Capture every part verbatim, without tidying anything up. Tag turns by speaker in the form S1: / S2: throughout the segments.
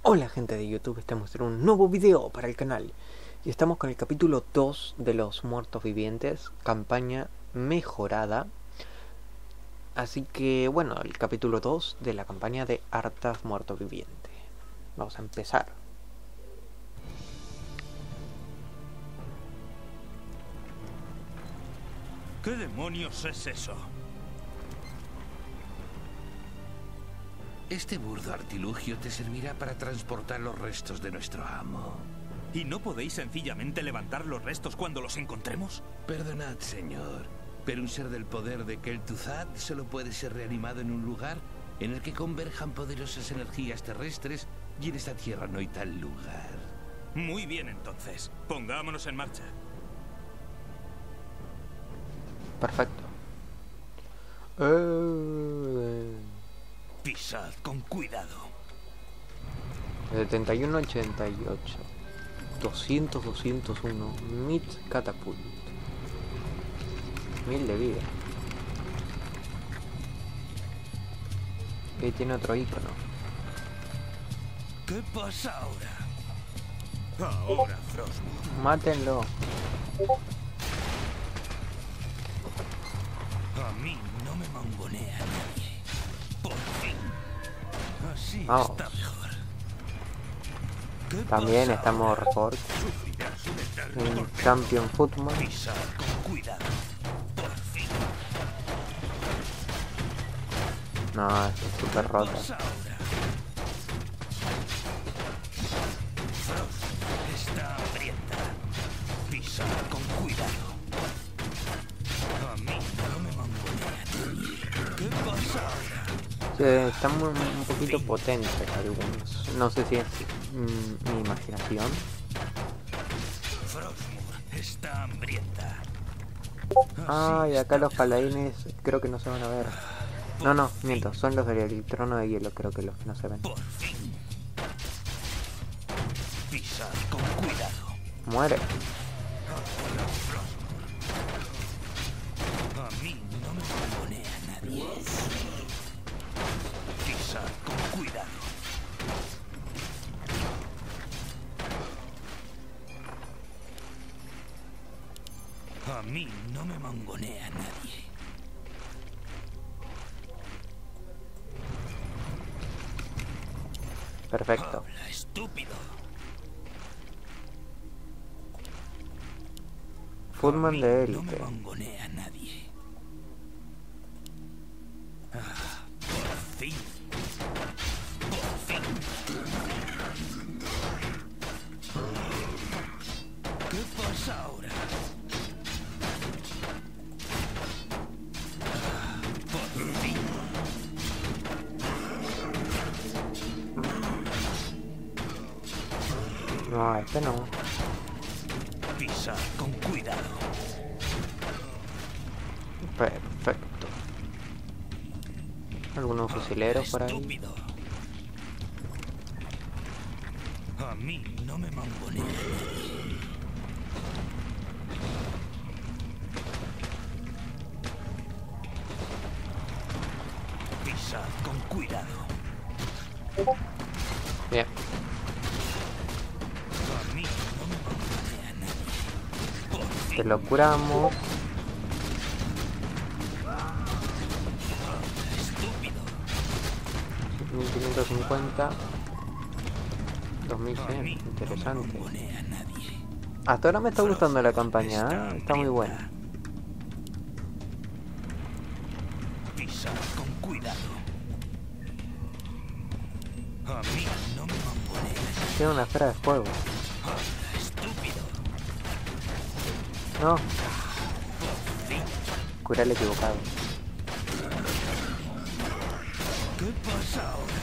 S1: Hola gente de YouTube, estamos en un nuevo video para el canal y estamos con el capítulo dos de los muertos vivientes, campaña mejorada. Así que bueno, el capítulo dos de la campaña de Arthas muerto viviente. Vamos a empezar.
S2: ¿Qué demonios es eso?
S3: Este burdo artilugio te servirá para transportar los restos de nuestro amo.
S2: ¿Y no podéis sencillamente levantar los restos cuando los encontremos?
S3: Perdonad, señor, pero un ser del poder de Kel'Thuzad solo puede ser reanimado en un lugar en el que converjan poderosas energías terrestres, y en esta tierra no hay tal lugar.
S2: Muy bien, entonces. Pongámonos en marcha.
S1: Perfecto. Eh...
S2: Pisad con cuidado.
S1: setenta y uno, ochenta y ocho. doscientos, doscientos uno. Mid Catapult. mil de vida. Ahí tiene otro icono.
S2: ¿Qué pasa ahora? Ahora, Frostmourne.
S1: Mátenlo.
S2: A mí no me mangonea nadie. Por fin. Así
S1: Vamos.
S2: está mejor. ¿Qué
S1: También
S2: pasa
S1: estamos
S2: ahora?
S1: Report
S2: Sufrirás un eterno
S1: en
S2: golpe.
S1: Champion Footman.
S2: Pisad con cuidado. Por fin.
S1: No, es súper
S2: ¿Qué
S1: rota.
S2: pasa ahora? Frost está hambrienta. Pisad con cuidado. A mí no me mangonea nadie. ¿Qué pasa ahora?
S1: Sí, están un, un poquito potentes algunos. No sé si es mm, mi imaginación.
S2: Frostmourne está hambrienta.
S1: Ah,
S2: Así
S1: y acá
S2: está
S1: los
S2: mejor.
S1: paladines creo que no se van a ver. No, no, miento, son los del trono de hielo, creo que los que no se ven.
S2: Por fin. Pisad con cuidado.
S1: Muere.
S2: A mí no me mangonea nadie. Pisad con cuidado. A mí no me mangonea nadie.
S1: Perfecto.
S2: Habla, estúpido.
S1: Footman
S2: A mí
S1: de
S2: no me
S1: élite.
S2: mangonea nadie. Ah, por fin. Por fin. ¿Qué pasa ahora? Ah, por fin.
S1: No, este no.
S2: Pisad con cuidado.
S1: Perfecto. Algunos fusileros por ahí.
S2: Estúpido. A mí no me mangonea nadie. Pisad con cuidado.
S1: Bien.
S2: A mí no me mangonea nadie. Por
S1: Te
S2: fin.
S1: lo curamos.
S2: Estúpido.
S1: mil quinientos cincuenta. dos mil
S2: A
S1: cien.
S2: mí no me
S1: Interesante.
S2: mangonea nadie.
S1: Hasta ahora me está gustando la campaña,
S2: Está
S1: ¿eh? Está muy buena.
S2: hambrienta. Pisad con cuidado. A mí no me mangonea.
S1: Tiene una esfera de fuego.
S2: Habla, estúpido.
S1: No,
S2: Por fin.
S1: curar el equivocado.
S2: ¿Qué pasa ahora?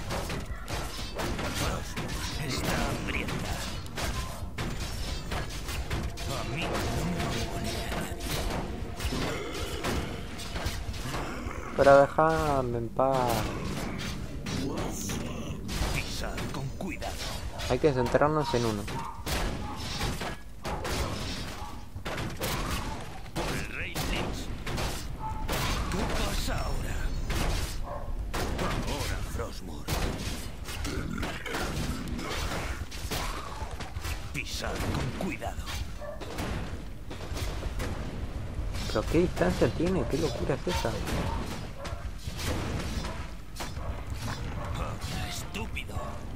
S2: Frost está hambrienta. A mí no me mangonea nadie.
S1: Pero dejadme en paz.
S2: Pisad con cuidado.
S1: Hay que centrarnos en uno.
S2: Por el rey Lich. ¿Qué pasa ahora? Ahora, Frostmourne. Pisad con cuidado.
S1: ¿Pero qué distancia tiene? ¿Qué locura es esa?
S2: Habla, estúpido.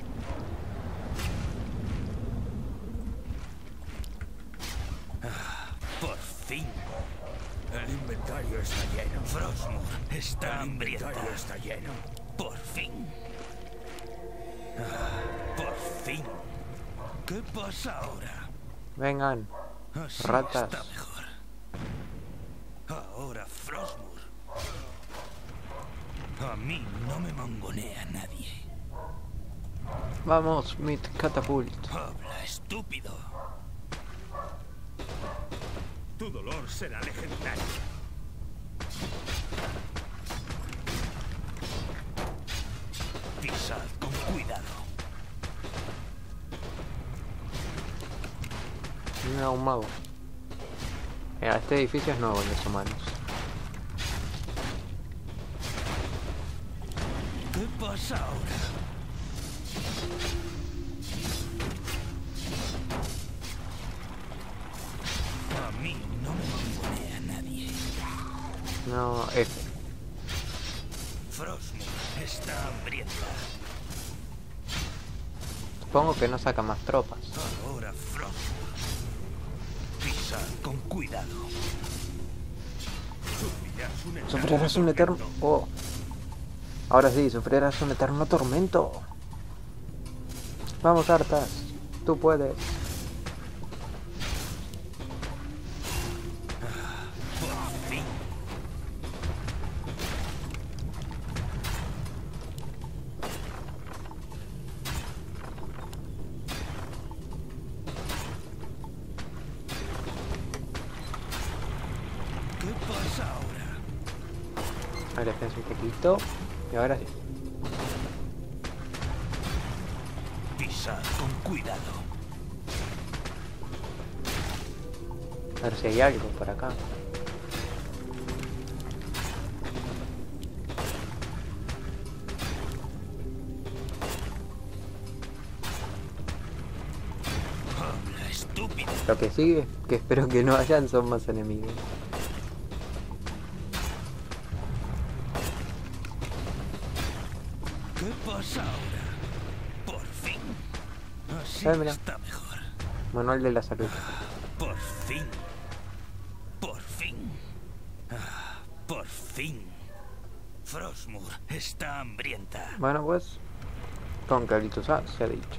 S2: Ah, por fin.
S4: El inventario está lleno.
S2: Frostmourne está
S4: El
S2: hambrienta.
S4: inventario está lleno.
S2: Por fin. Ah, por fin. ¿Qué pasa ahora?
S1: Vengan,
S2: Así
S1: ratas.
S2: está mejor. Ahora Frostmourne. A mí no me mangonea nadie.
S1: Vamos, Mid Catapult.
S2: Habla, estúpido.
S4: Tu dolor será legendario.
S2: Pisad con cuidado.
S1: Mira, un mago. Mira, este edificio es nuevo en los humanos.
S2: ¿Qué pasa ahora? A mí no me mangonea nadie.
S1: No, F.
S2: Frostmourne está hambrienta.
S1: Supongo que no saca más tropas.
S2: Ahora Frostmourne. Pisad con cuidado.
S4: Sufrirás un eterno
S1: Sufrirás un eterno...
S4: tormento.
S1: Oh. Ahora sí, sufrirás un eterno tormento. Vamos, Arthas. Tú puedes.
S2: Por fin. ¿Qué pasa ahora?
S1: Ahora defensa un poquito. Y ahora sí.
S2: Pisad con cuidado.
S1: A ver si hay algo por acá.
S2: Habla, estúpido.
S1: Lo que sigue, que espero que no hayan, son más enemigos.
S2: ¿Qué pasa ahora? Por fin. Así
S1: Ah, mira.
S2: está mejor.
S1: Manual de la salud.
S2: Por fin. Por fin. Ah, por fin. Frostmourne está hambrienta.
S1: Bueno, pues, con Kel'Thuzad se ha dicho.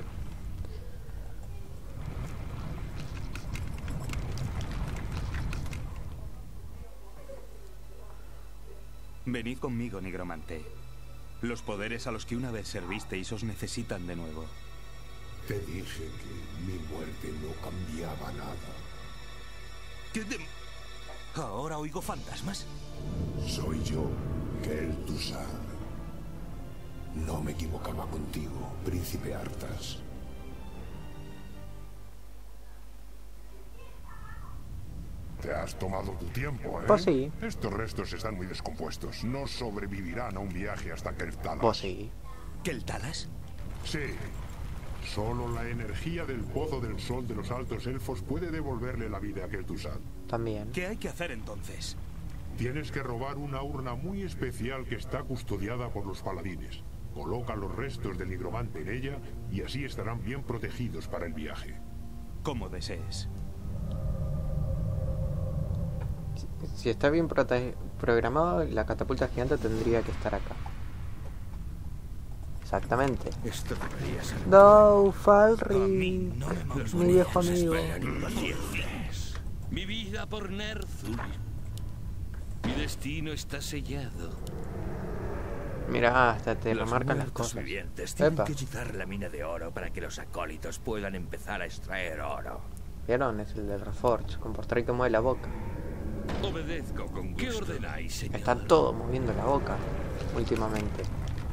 S5: Venid conmigo, nigromante. Los poderes a los que una vez servisteis os necesitan de nuevo.
S6: Te dije que mi muerte no cambiaba nada.
S2: ¿Qué de... ¿Ahora oigo fantasmas?
S6: Soy yo, Kel'Thuzad. No me equivocaba contigo, príncipe Arthas. Te has tomado tu tiempo, ¿eh?
S1: Pues sí.
S6: Estos restos están muy descompuestos. No sobrevivirán a un viaje hasta Kel'Thuzad.
S1: Pues sí.
S2: ¿Keltalas?
S6: Sí. Solo la energía del Pozo del Sol de los Altos Elfos puede devolverle la vida a Kel'Thuzad.
S1: También.
S4: ¿Qué hay que hacer entonces?
S6: Tienes que robar una urna muy especial que está custodiada por los paladines. Coloca los restos del nigromante en ella y así estarán bien protegidos para el viaje.
S5: Como desees.
S1: Si está bien prote- programado, la catapulta gigante tendría que estar acá. Exactamente.
S4: Esto debería ser...
S1: No,
S2: A mí
S1: Falri.
S2: no me
S1: Mi
S2: mangonea.
S1: viejo amigo.
S3: Impaciencias. Mi vida por Ner'zhul. Mi destino está sellado.
S1: Mira, hasta te
S4: Los
S1: remarcan las
S4: muertos
S1: cosas.
S4: vivientes tienen
S1: Epa.
S4: que hechizar la mina de oro para que los acólitos puedan empezar a extraer oro.
S1: ¿Vieron? Es el de Reforge, con portal que mueve la boca.
S3: Obedezco con gusto. ¿Qué ordenáis, señor?
S1: Está todo moviendo la boca últimamente.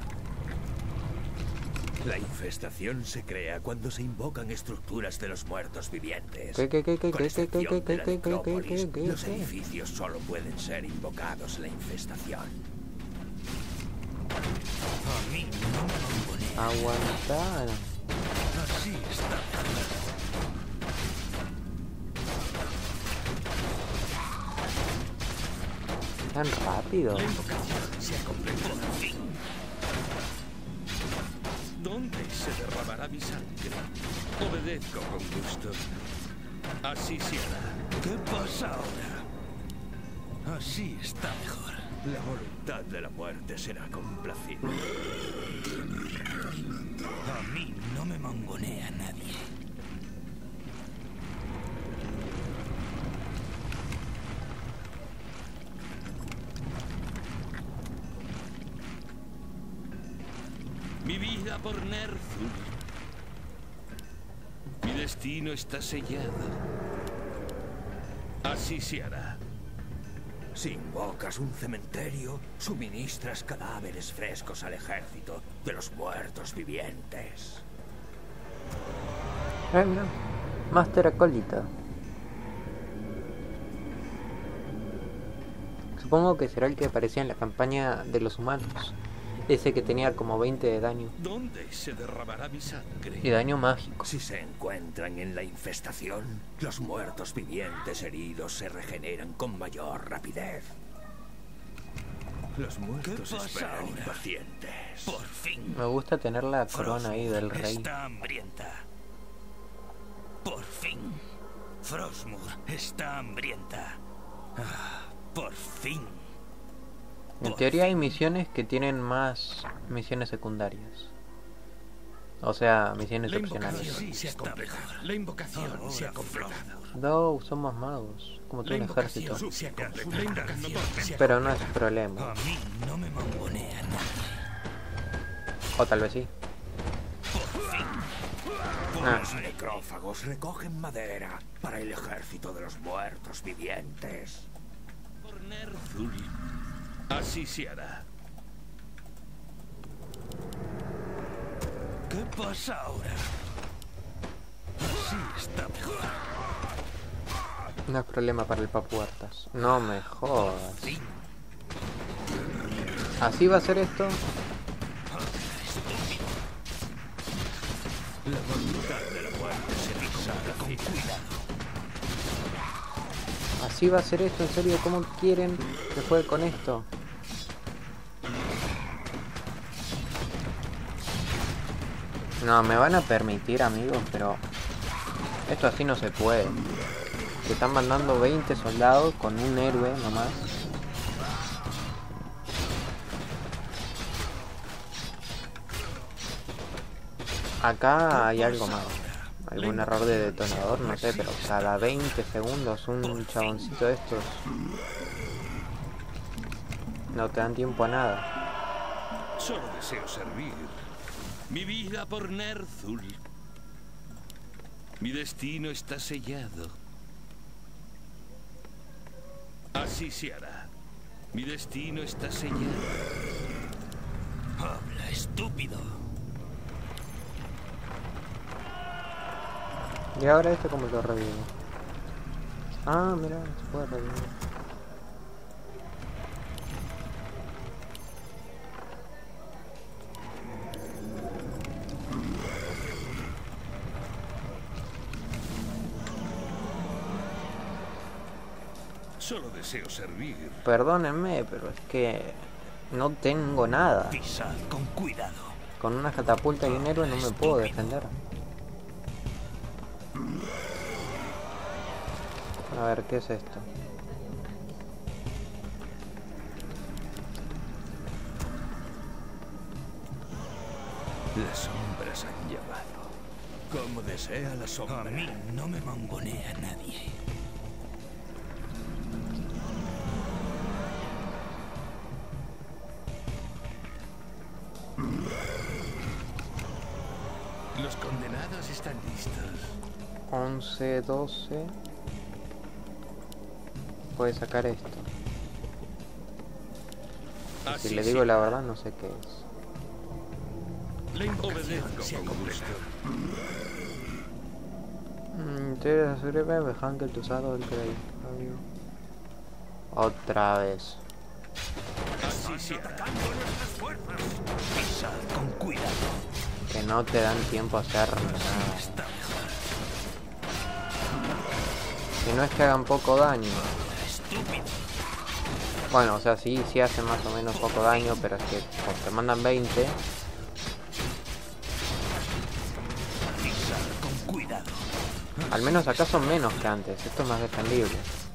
S4: La infestación se crea cuando se invocan estructuras de los muertos vivientes.
S1: ¿Qué, qué, qué, qué,
S4: Con
S1: qué,
S4: excepción
S1: qué,
S4: de
S1: qué,
S4: la
S1: qué, qué, qué,
S4: necrópolis,
S1: qué, qué,
S4: los
S1: qué?
S4: edificios solo pueden ser invocados en la infestación.
S2: A mí no me mangonea.
S1: Aguantar.
S2: Así está mejor.
S1: tan rápido.
S2: La invocación se ha completado. Por fin. ¿Dónde se derramará mi sangre? Obedezco con gusto. Así se hará. ¿Qué pasa ahora? Así está mejor.
S4: La voluntad de la muerte será complacida.
S2: A mí no me mangonea nadie. Mi vida por Ner'zhul. Mi destino está sellado. Así se hará.
S4: Si invocas un cementerio, suministras cadáveres frescos al ejército de los muertos vivientes.
S1: Eh, mira. Master Acólita. Supongo que será el que aparecía en la campaña de los humanos. Ese que tenía como veinte de daño.
S2: ¿Dónde se derramará mi sangre?
S1: Y daño mágico.
S4: Si se encuentran en la infestación, los muertos vivientes heridos se regeneran con mayor rapidez. Los muertos
S2: pasa
S4: esperan
S2: ahora?
S4: impacientes.
S2: Por fin.
S1: Me gusta tener la corona ahí del rey.
S2: Está hambrienta. Por fin. Frostmour está hambrienta. Ah, por fin.
S1: En teoría hay misiones que tienen más misiones secundarias. O sea, misiones
S2: La
S1: opcionales.
S2: invocación se ha completado. La invocación se ha completado.
S1: No, somos magos, como todo
S2: La
S1: un ejército.
S2: invocación se ha completado. La invocación se ha
S1: Pero no es
S2: completado.
S1: problema.
S2: A mí no me mangonea nadie.
S1: O tal vez sí.
S2: Por fin.
S1: Ah.
S4: Los necrófagos recogen madera para el ejército de los muertos vivientes.
S2: Por Ner'zhul. Así se hará. ¿Qué pasa ahora? Así está mejor.
S1: No es problema para el Papu Huertas. No me jodas.
S2: Sí.
S1: ¿Así va a ser esto?
S4: La voluntad de la muerte será
S2: Con
S4: complacida.
S2: cuidado.
S1: ¿Así va a ser esto? ¿En serio? ¿Cómo quieren que juegue con esto? No, me van a permitir, amigos, pero esto así no se puede. Se están mandando veinte soldados con un héroe nomás. Acá hay algo más. Algún error de detonador, no sé, pero cada veinte segundos un chaboncito de estos no te dan tiempo a nada.
S2: Solo deseo servir. Mi vida por Ner'zhul. Mi destino está sellado. Así se hará. Mi destino está sellado. Habla, estúpido.
S1: Y ahora este como lo revivo. Ah, mira, se puede revivir.
S2: Solo deseo servir.
S1: Perdónenme, pero es que no tengo nada.
S2: Pisad con cuidado.
S1: Con una catapulta y un héroe no me puedo defender. A ver, ¿qué es esto?
S4: Las sombras han llamado. Como desea la sombra.
S2: A mí no me mangonea nadie. Los condenados están listos.
S1: once, doce. Puede sacar esto. Y si
S2: Así
S1: le digo
S2: sí.
S1: la verdad, no sé qué es.
S2: La invocación con gusto.
S1: Te aseguré dejan que tu usado el rey. Otra vez.
S2: Así se hará. Pisad con cuidado.
S1: Que no te dan tiempo a hacer nada.
S2: Está mejor.
S1: Si no es que hagan poco daño.
S2: Estúpido.
S1: Bueno, o sea, sí, sí hace más o menos poco daño, pero es que como te mandan veinte.
S3: Con cuidado.
S1: Al menos acá son menos que antes, esto es más defendible.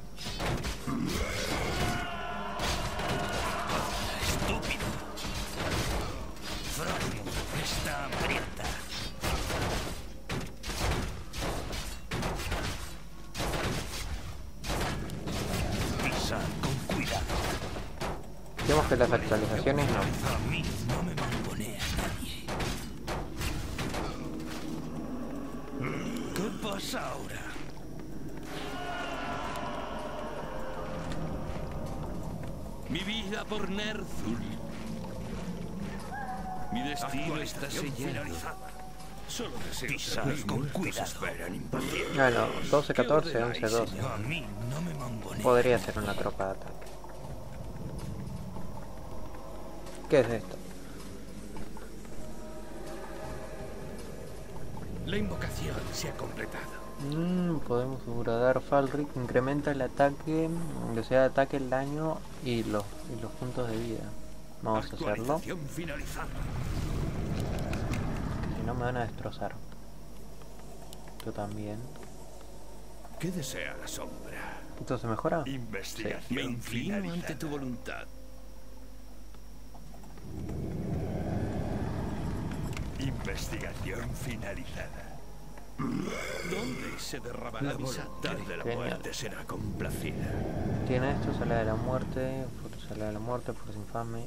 S3: Estúpido. Frostmourne está hambrienta. Pisad con cuidado.
S1: Digamos que las actualizaciones no.
S3: A mí no me mangonea nadie. ¿Qué pasa ahora? Mi vida por Ner'zhul. Mi destino está sellado.
S2: Solo deseo
S3: Pisad
S2: ser
S3: con
S2: muertos
S3: cuidado.
S2: esperan impacientes.
S1: Bueno, doce catorce, once doce.
S3: A mí no me mangonea.
S1: Podría ser una tropa de ataque. ¿Qué es esto?
S2: La invocación se ha completado.
S1: Mm, podemos degradar Falric, incrementa el ataque, velocidad de ataque, el daño y los, y los puntos de vida. Vamos a hacerlo,
S2: Actualización finalizada.
S1: si no me van a destrozar. Tú también.
S2: ¿Qué desea la sombra?
S1: ¿Esto se mejora?
S2: Investigación
S3: Me inclino
S2: finalizada.
S3: ante tu voluntad.
S2: Investigación finalizada. ¿Dónde se derramará la voluntad de la
S1: Genial.
S2: muerte será complacida?
S1: Tiene esto, sale de la muerte, fuerza sale de la muerte, fuerza infame.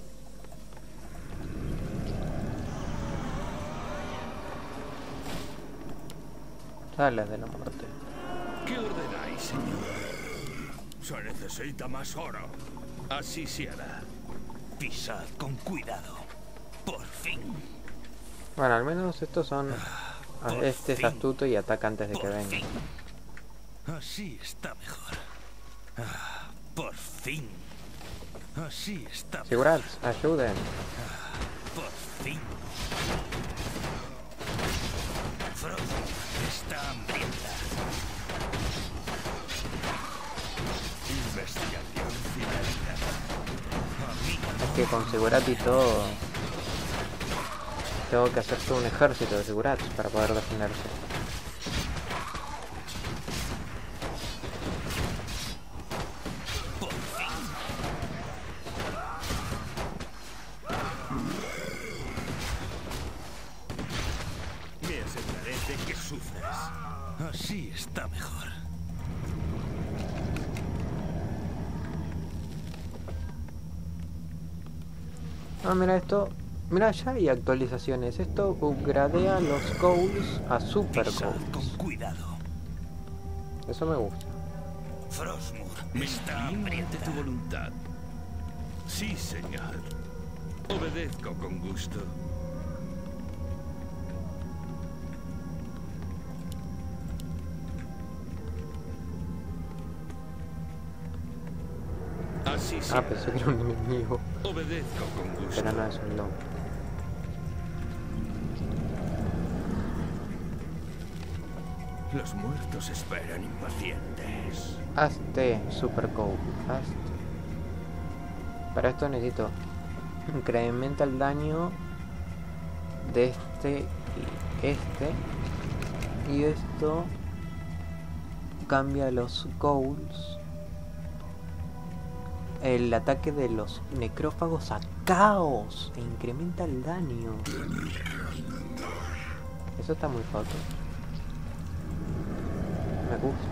S1: Sale de la muerte.
S2: ¿Qué ordenáis, señor? Se necesita más oro. Así se hará.
S3: Pisad con cuidado. Por fin.
S1: Bueno, al menos estos son...
S3: Por
S1: Este es
S3: fin.
S1: astuto y ataca antes de que
S3: Por
S1: venga.
S3: fin. Así está mejor. Ah, por fin. Así está mejor.
S1: Sigurats, ayuden.
S3: Por fin. Frostmourne está hambrienta.
S2: Investigación finalizada.
S3: A mí
S1: Es que con Sigurat y todo... Tengo que hacer todo un ejército de Sigurats para poder defenderse.
S3: por fin.
S2: Me aseguraré de que sufras.
S3: Así está mejor.
S1: Ah, mira esto. Mira, ya hay actualizaciones. Esto upgradea los goals a super
S3: Pisad con
S1: goals.
S3: cuidado.
S1: Eso me gusta.
S3: Frostmourne
S2: Me
S3: está
S2: inclino ante
S3: hambrienta.
S2: tu voluntad. Sí, señor. Obedezco con gusto. Así
S1: Ah,
S2: será.
S1: pensé que era un enemigo.
S2: Obedezco con gusto.
S1: Pero no es un lobo.
S2: Los muertos esperan impacientes.
S1: Hazte super goal. Hazte. Para esto necesito incrementa el daño de este y este. Y esto cambia los goals. El ataque de los necrófagos a caos e incrementa el daño. Eso está muy foto. Me gusta.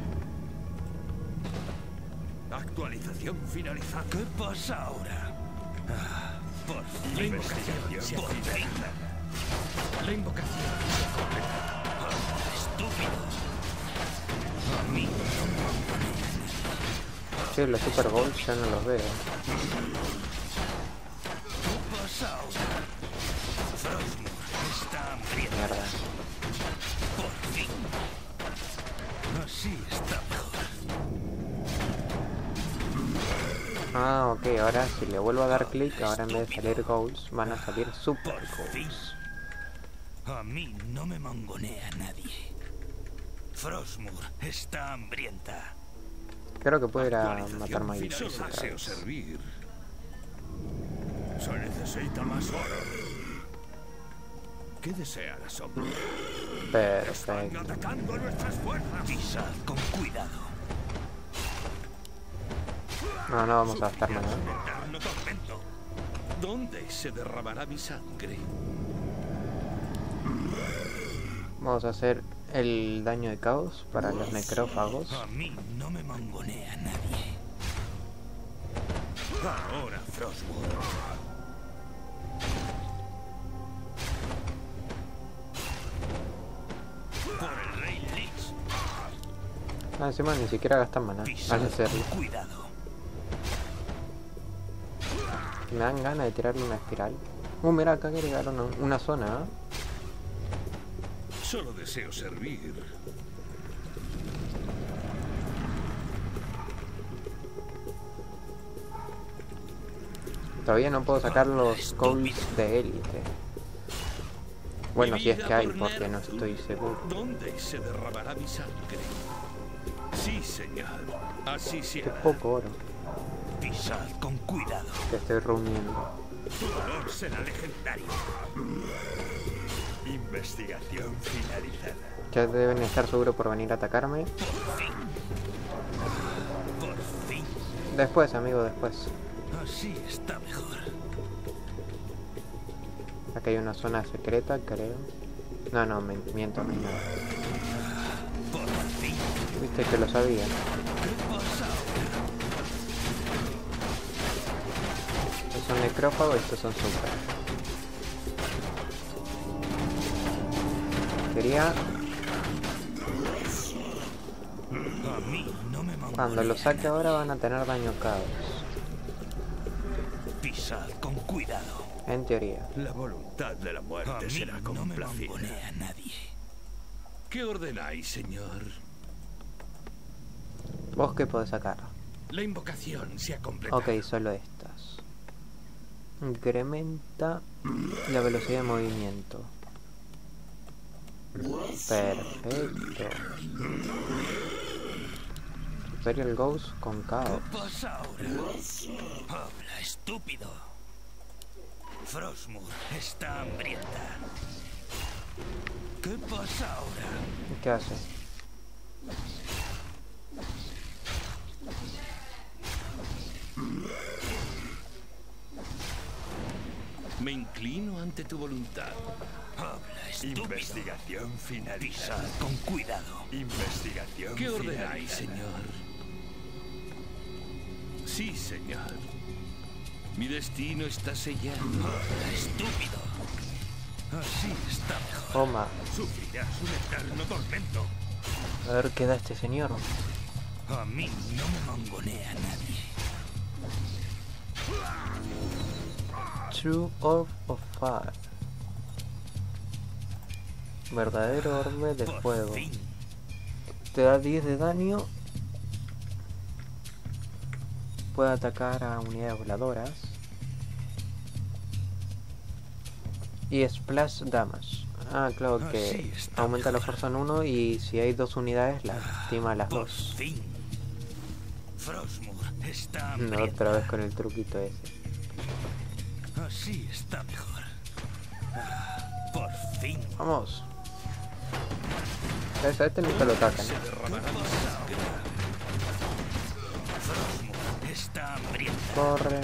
S2: Actualización finalizada.
S3: ¿Qué pasa ahora? Ah, por
S2: La
S3: fin.
S2: investigación se ha
S3: Por fin.
S2: finalizado. La invocación se ha completado.
S3: Ah, estúpido. A mí no.
S1: Sí, los super goals ya no los veo.
S3: ¿Qué pasa ahora? Frostmourne está hambrienta.
S1: Mierda.
S3: Por fin. Así está mejor.
S1: Ah, ok, ahora si le vuelvo a dar clic, ahora en vez de salir goals, van a salir super
S3: Por fin.
S1: goals.
S3: A mí no me mangonea nadie. Frostmourne está hambrienta.
S1: Creo que puedo ir a matar magitos.
S2: Solo deseo servir. Se necesita más oro. ¿Qué desea la sombra?
S1: Perfecto.
S2: Están atacando nuestras fuerzas.
S4: Pisad con cuidado.
S1: No, no vamos a gastar mana.
S2: Eterno tormento. ¿Dónde se derramará mi sangre?
S1: Vamos a hacer el daño de caos para los necrófagos.
S4: A mí no me mangonea nadie.
S2: Ahora, Frostmourne. Por el rey Lich.
S1: Ah, encima ni siquiera gastan mana.
S4: Pisad
S1: Al hacerlo.
S4: con cuidado.
S1: Me dan ganas de tirarle una espiral. Uh, mira, acá agregaron una, una zona. ¿eh?
S2: Solo deseo servir.
S1: Todavía no puedo sacar los calls de élite. Bueno, si es que hay, porque no estoy seguro.
S2: ¿Dónde se derramará mi sangre? Sí, señor. Así
S1: Qué
S2: será.
S1: poco oro
S4: Pisad con cuidado.
S1: que estoy reuniendo.
S2: Tu valor será legendario.
S4: Investigación finalizada.
S1: Ya deben estar seguros por venir a atacarme.
S4: Por fin.
S1: Después, amigo, después.
S4: Así está mejor.
S1: Acá hay una zona secreta, creo. No, no, me miento, no hay nada.
S4: Por fin.
S1: Viste que lo sabía.
S4: ¿Qué pasa ahora?
S1: Estos son necrófagos y estos son super. Quería...
S4: A mí no me mangonea.
S1: Cuando lo saque ahora van a tener daño caos.
S4: Pisad con cuidado.
S1: En teoría.
S2: La voluntad de la
S4: A
S2: muerte
S4: mí
S2: será
S4: no me
S2: complacida.
S4: mangonea nadie.
S2: ¿Qué ordenáis, señor?
S1: ¿Vos qué podés sacar?
S2: La invocación se ha completado.
S1: Ok, solo estas. Incrementa la velocidad de movimiento. Perfecto. Imperial Ghost con caos.
S4: ¿Qué pasa ahora? Habla, estúpido. Frostmourne está hambrienta. ¿Qué pasa ahora?
S1: ¿Qué hace?
S2: Me inclino ante tu voluntad.
S4: Habla, estúpido.
S2: Investigación finalizada.
S4: Pisad con cuidado.
S2: Investigación ¿Qué ordenáis, señor? Sí, señor. Mi destino está sellado.
S4: Habla, estúpido. Así está mejor.
S1: Toma.
S2: Sufrirás un eterno tormento.
S1: A ver qué da este señor.
S4: A mí no me mangonea nadie.
S1: True Orb of Fire. Verdadero orbe de
S4: Por
S1: fuego.
S4: fin.
S1: Te da diez de daño. Puede atacar a unidades voladoras. Y Splash Damage. Ah, claro que
S4: Así está
S1: aumenta la
S4: mejor.
S1: fuerza en uno y si hay dos unidades lastima a las
S4: Por
S1: dos.
S4: fin. Frostmourne está
S1: No,
S4: hambrienta.
S1: otra vez con el truquito ese.
S4: Así está mejor. Ah, por fin.
S1: Vamos. A este nunca lo atacan.
S2: Se derramará mi sangre.
S4: Frostmourne está hambrienta.
S1: Corre.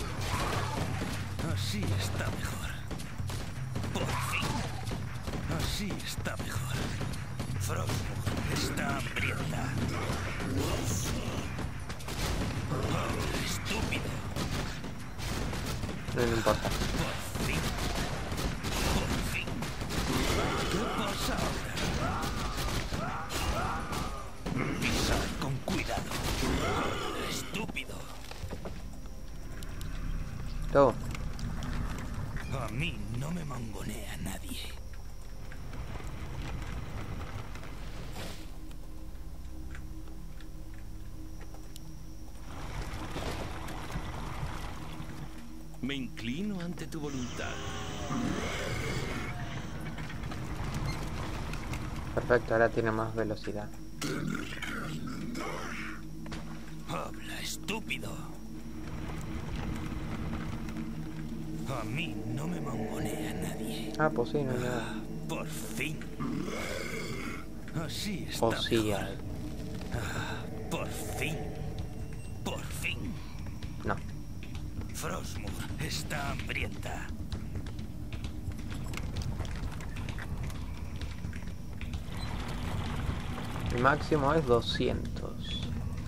S4: Así está mejor. Por fin. Así está mejor. Frostmourne está hambrienta. Oh, estúpido.
S1: No, no importa.
S4: Por fin. Por fin. ¿Qué pasa ahora? Pisad con cuidado. Oh, estúpido.
S1: Todo.
S4: A mí no me mangonea nadie.
S2: Me inclino ante tu voluntad.
S1: Perfecto, ahora tiene más velocidad.
S3: Habla, estúpido. A mí no me mangonea nadie.
S1: Ah, pues sí, no hay nada.
S3: Ah, por fin. Así está.
S1: O sí
S3: mejor.
S1: hay.
S3: Ah, por fin. Por fin.
S1: No.
S3: Frostmourne está hambrienta.
S1: El máximo es doscientos.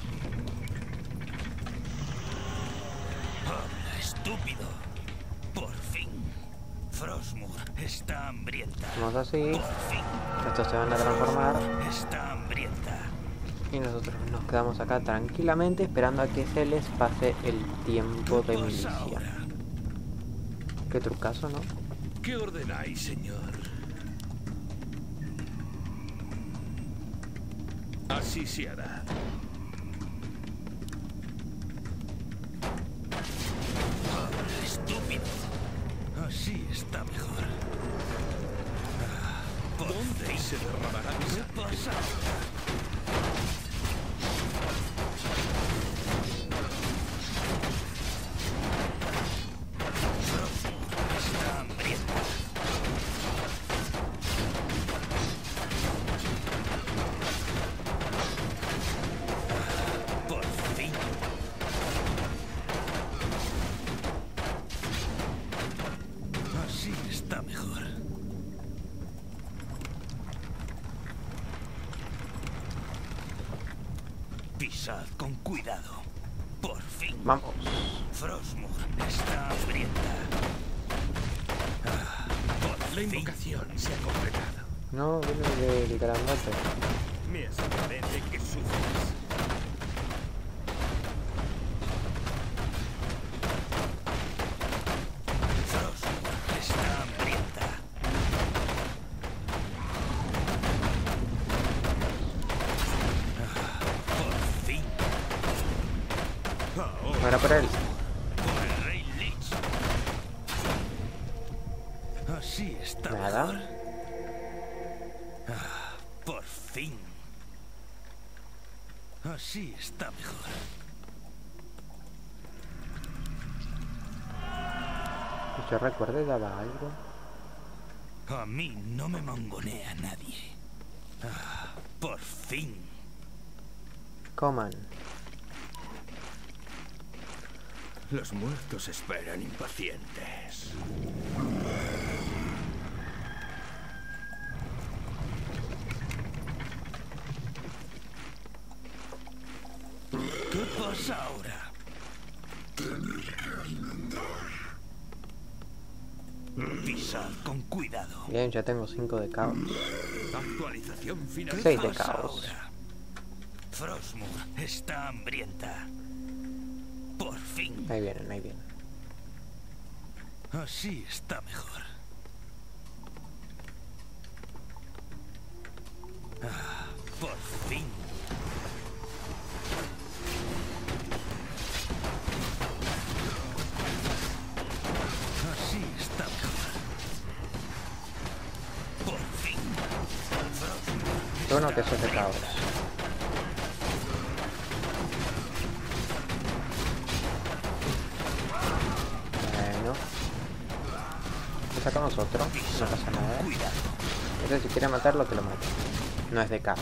S3: Habla, estúpido. Por fin. Frostmourne está hambrienta.
S1: Hacemos así.
S3: Por fin.
S1: Estos se van a transformar.
S3: Está hambrienta.
S1: Y nosotros nos quedamos acá tranquilamente esperando a que se les pase el tiempo de
S3: ¿Qué pasa
S1: milicia.
S3: ahora?
S1: Qué trucazo, ¿no?
S2: ¿Qué ordenáis, señor? Así se hará.
S3: Habla, estúpido. Así está mejor. Ah, por
S2: ¿Dónde
S3: fin.
S2: se derramará mi
S3: ¿Qué
S2: sangre?
S3: pasa ahora? Frostmourne está hambrienta. Ah, por fin. Así está mejor. Pisad con cuidado. Por fin.
S1: Vamos.
S3: Frostmourne está hambrienta. Ah, por
S2: La
S3: fin.
S2: invocación se ha completado.
S1: No, viene del grandote.
S2: Me aseguraré de que sufras.
S3: Frostmourne está hambrienta. Ah, por fin.
S1: No era por él.
S3: Por el Rey Lich. Así está
S1: Nada.
S3: mejor. Ah, por fin. Así está mejor.
S1: Que yo recuerde daba algo.
S3: A mí no me mangonea nadie. Ah, por fin.
S1: Coman.
S4: Los muertos esperan impacientes.
S3: ¿Qué pasa ahora? Pisad con cuidado.
S1: Bien, ya tengo cinco de caos.
S2: Actualización final.
S1: Seis de
S3: pasa
S1: caos.
S3: ahora? Frostmourne está hambrienta. Por fin.
S1: Ahí vienen, ahí vienen.
S3: Así está mejor. Ah, por fin. Así está mejor. Por fin. Frostmourne
S1: Qué bueno
S3: está
S1: que eso es de caos. Bueno. Le sacamos otro. No pasa nada.
S3: Cuidado.
S1: Ese si quiere matarlo, que lo mate. No es de caos.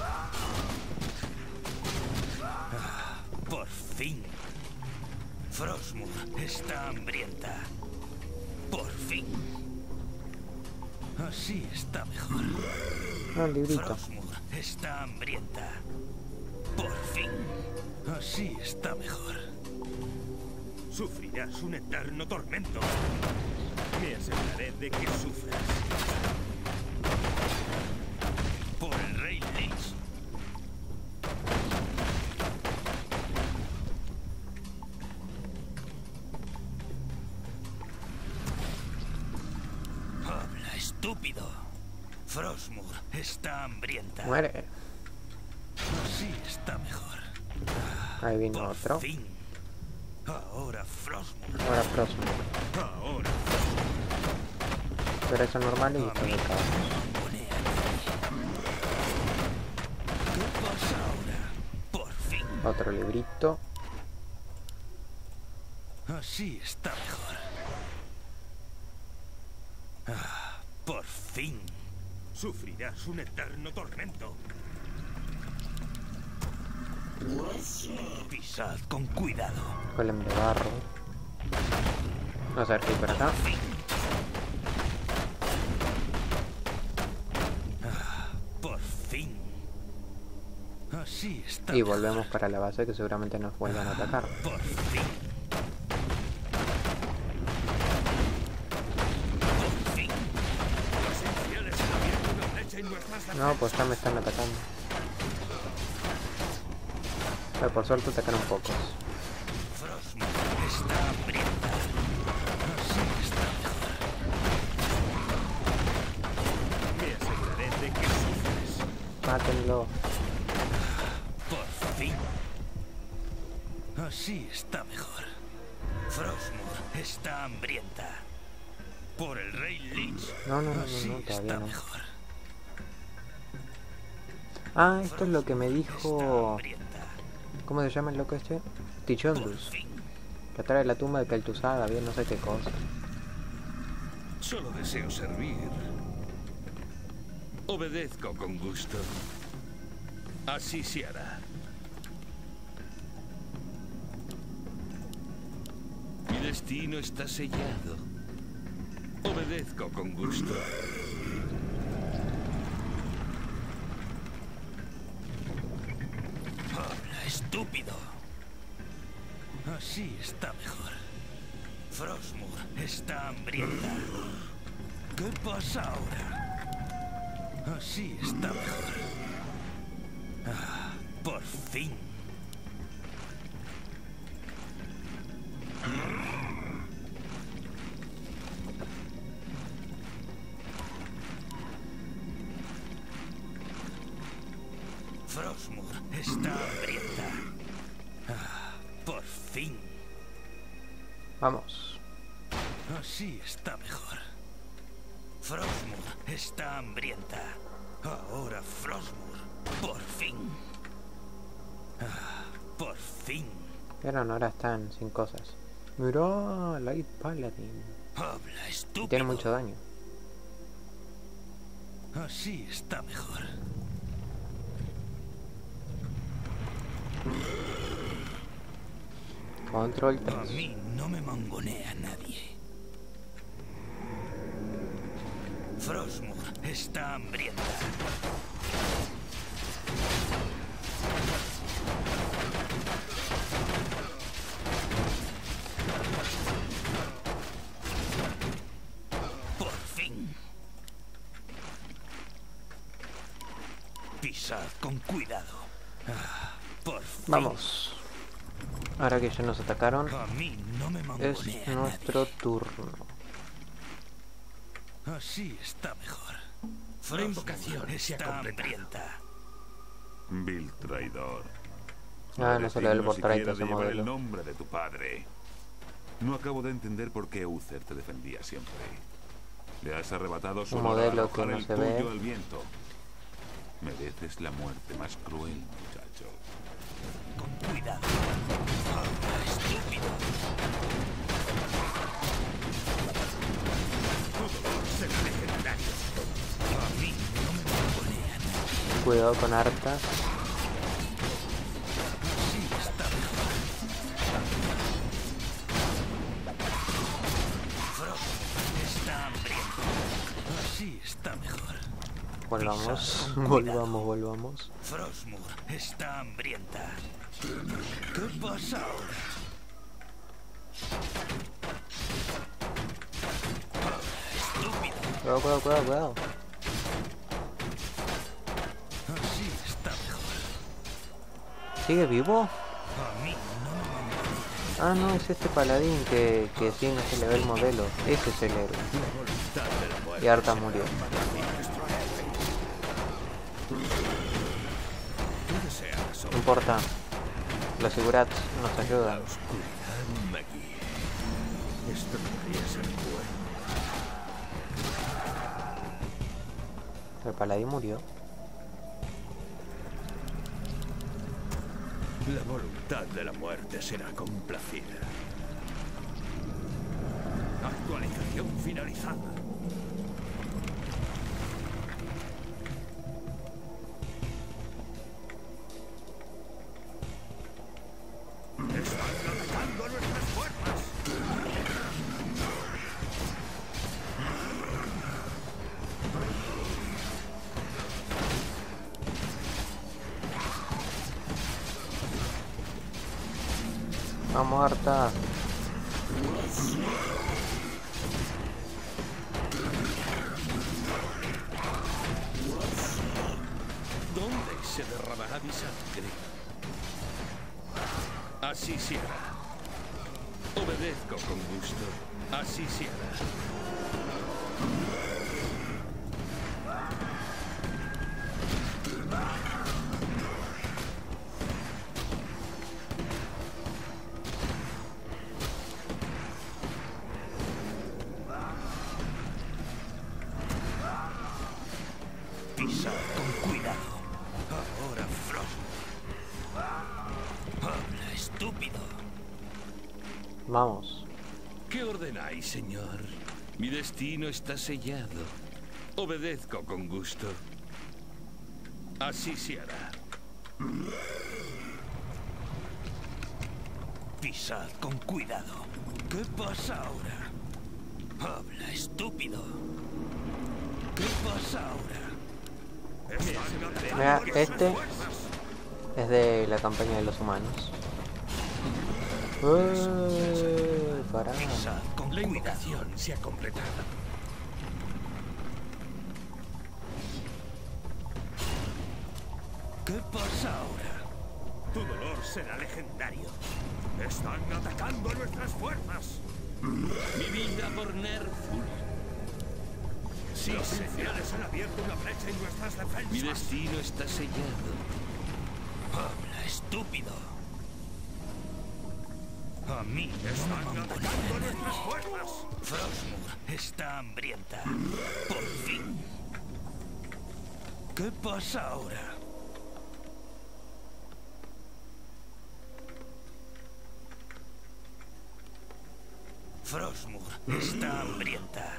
S3: Por fin. Frostmourne está hambrienta. Por fin. Así está mejor.
S1: No, el librito.
S3: Frostmourne está hambrienta. Por fin. Así está mejor.
S2: Sufrirás un eterno tormento. Me aseguraré de que sufras.
S3: Por el Rey Lich. Habla, estúpido. Frostmourne está hambrienta.
S1: Muere.
S3: Así está mejor.
S1: Ahí vino
S3: Por
S1: otro.
S3: fin. Ahora Frostmourne.
S1: Ahora próximo.
S3: Ahora
S1: Pero eso normal y esto de caos.
S3: mangonea nadie. ¿Qué pasa ahora? Por fin.
S1: Otro librito.
S3: Así está mejor. Ah, por fin.
S4: Sufrirás un eterno tormento.
S3: Pisad con cuidado.
S1: Golem de barro. Vamos a ver qué hay por acá.
S3: Ah, por fin. Así está.
S1: Y volvemos para la base, que seguramente nos vuelvan a atacar.
S3: Por fin. Por fin.
S4: Los infieles han abierto una brecha en nuestras
S1: No, pues ya me están atacando. Pero por suerte atacaron pocos.
S3: Frostmourne está hambrienta. Así está mejor.
S4: Me aseguraré de que sufres.
S1: Mátenlo.
S3: Por fin. Así está mejor. Frostmourne está hambrienta. Por el Rey Lich.
S1: No, no, no, no,
S3: Así
S1: no, todavía
S3: está
S1: no.
S3: mejor.
S1: Ah, esto es lo que me
S3: Está
S1: dijo...
S3: hambrienta.
S1: ¿Cómo se llama el loco este?
S3: Por
S1: Tichondus.
S3: fin.
S1: Que trae la tumba de Kel'Thuzad, bien no sé qué cosa.
S2: Solo deseo servir. Obedezco con gusto. Así se hará. Mi destino está sellado. Obedezco con gusto.
S3: Habla, estúpido. Así está mejor. Frostmourne está hambrienta. ¿Qué pasa ahora? Así está mejor. Ah, por fin. Frostmourne está hambrienta. Ah, por fin.
S1: Vamos.
S3: Así está mejor. Frostmourne está hambrienta. Ahora Frostmourne, por fin. Ah, por fin.
S1: Pero ahora están sin cosas. Mirá, Light Paladin.
S3: Habla, estúpido.
S1: Y tiene mucho daño.
S3: Así está mejor.
S1: Control
S3: A
S1: tres.
S3: mí no me mangonea nadie. Frostmourne está hambrienta. Por fin. Pisad con cuidado. Ah, por fin.
S1: Vamos. Ahora que ya nos atacaron,
S3: A mí no me
S1: es
S3: mangonea
S1: nuestro
S3: nadie.
S1: turno.
S3: Así está mejor.
S4: La invocación se ha
S3: está
S4: completado.
S3: hambrienta.
S5: Vil traidor.
S1: Ah, no se le da el
S5: Digno
S1: portal
S5: siquiera
S1: ese
S5: de llevar el
S1: modelo.
S5: nombre de tu padre. No acabo de entender por qué Uther te defendía siempre. Le has arrebatado su
S1: Un
S5: honor al
S1: modelo que
S5: arrojar
S1: no
S5: el
S1: se
S5: tuyo
S1: ve.
S5: al viento. Mereces la muerte más cruel, muchacho.
S3: Con cuidado. Habla, estúpido.
S4: Tu dolor será legendario.
S3: A mí no me mangonea nadie.
S1: Cuidado con Arthas.
S3: Así está mejor. Frostmourne está hambriento. Así está mejor.
S1: Volvamos,
S3: Cuidado.
S1: volvamos, volvamos.
S3: Frostmourne está hambrienta. ¿Qué pasa ahora? Estúpido.
S1: Cuidado, cuidado, cuidado, cuidado.
S3: Así está mejor.
S1: ¿Sigue vivo?
S3: A mí no me mangonea.
S1: Ah, no, es este paladín que, que sí no se le ve el modelo. Ese es el héroe. Y Arthas murió.
S4: Tú deseas
S1: No importa. Los Sigurats nos ayudan.
S4: oscuridad me guíe. Esto debería ser bueno.
S1: El paladín murió.
S4: La voluntad de la muerte será complacida. Actualización finalizada. Están atacando a nuestras fuerzas.
S1: ¡Va muerta!
S2: ¿Dónde se derramará mi sangre? Así se hará. Obedezco con gusto. Así se hará.
S4: Pisad con cuidado. Ahora, Frostmourne. Habla, estúpido.
S1: Vamos.
S2: ¿Qué ordenáis, señor? Mi destino está sellado. Obedezco con gusto. Así se hará.
S4: Pisad con cuidado. ¿Qué pasa ahora? Habla, estúpido. ¿Qué pasa ahora?
S1: Mira, este es de la campaña de los humanos. Uy, pará.
S4: Pisad con
S2: La
S4: cuidado.
S2: invocación se ha completado.
S4: ¿Qué pasa ahora? Tu dolor será legendario. Están atacando a nuestras fuerzas.
S2: Mi vida por Nerful.
S4: Sí, los infiernos han abierto una brecha en nuestras defensas.
S2: Mi destino está sellado.
S4: Habla, estúpido. A mí están atacando a nuestras fuerzas. Frostmourne está hambrienta. Por fin. ¿Qué pasa ahora? Frostmourne está hambrienta.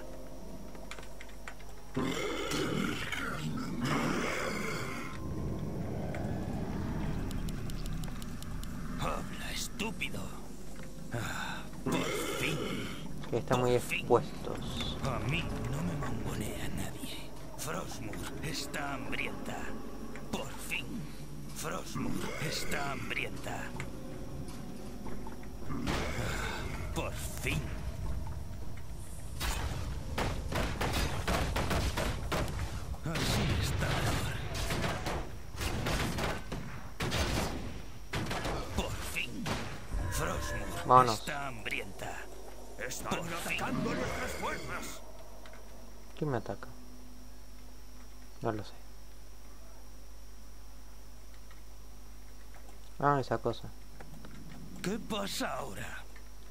S4: Habla, estúpido. Ah, por fin.
S1: Que están muy
S4: Por fin.
S1: expuestos.
S4: A mí no me mangonea nadie. Frostmourne está hambrienta. Por fin. Frostmourne está hambrienta. Ah, por fin. Así está mejor. Por fin. Frostmourne
S1: Vámonos.
S4: está hambrienta. Están atacando a nuestras fuerzas.
S1: ¿Quién me ataca? No lo sé. Ah, esa cosa.
S4: ¿Qué pasa ahora?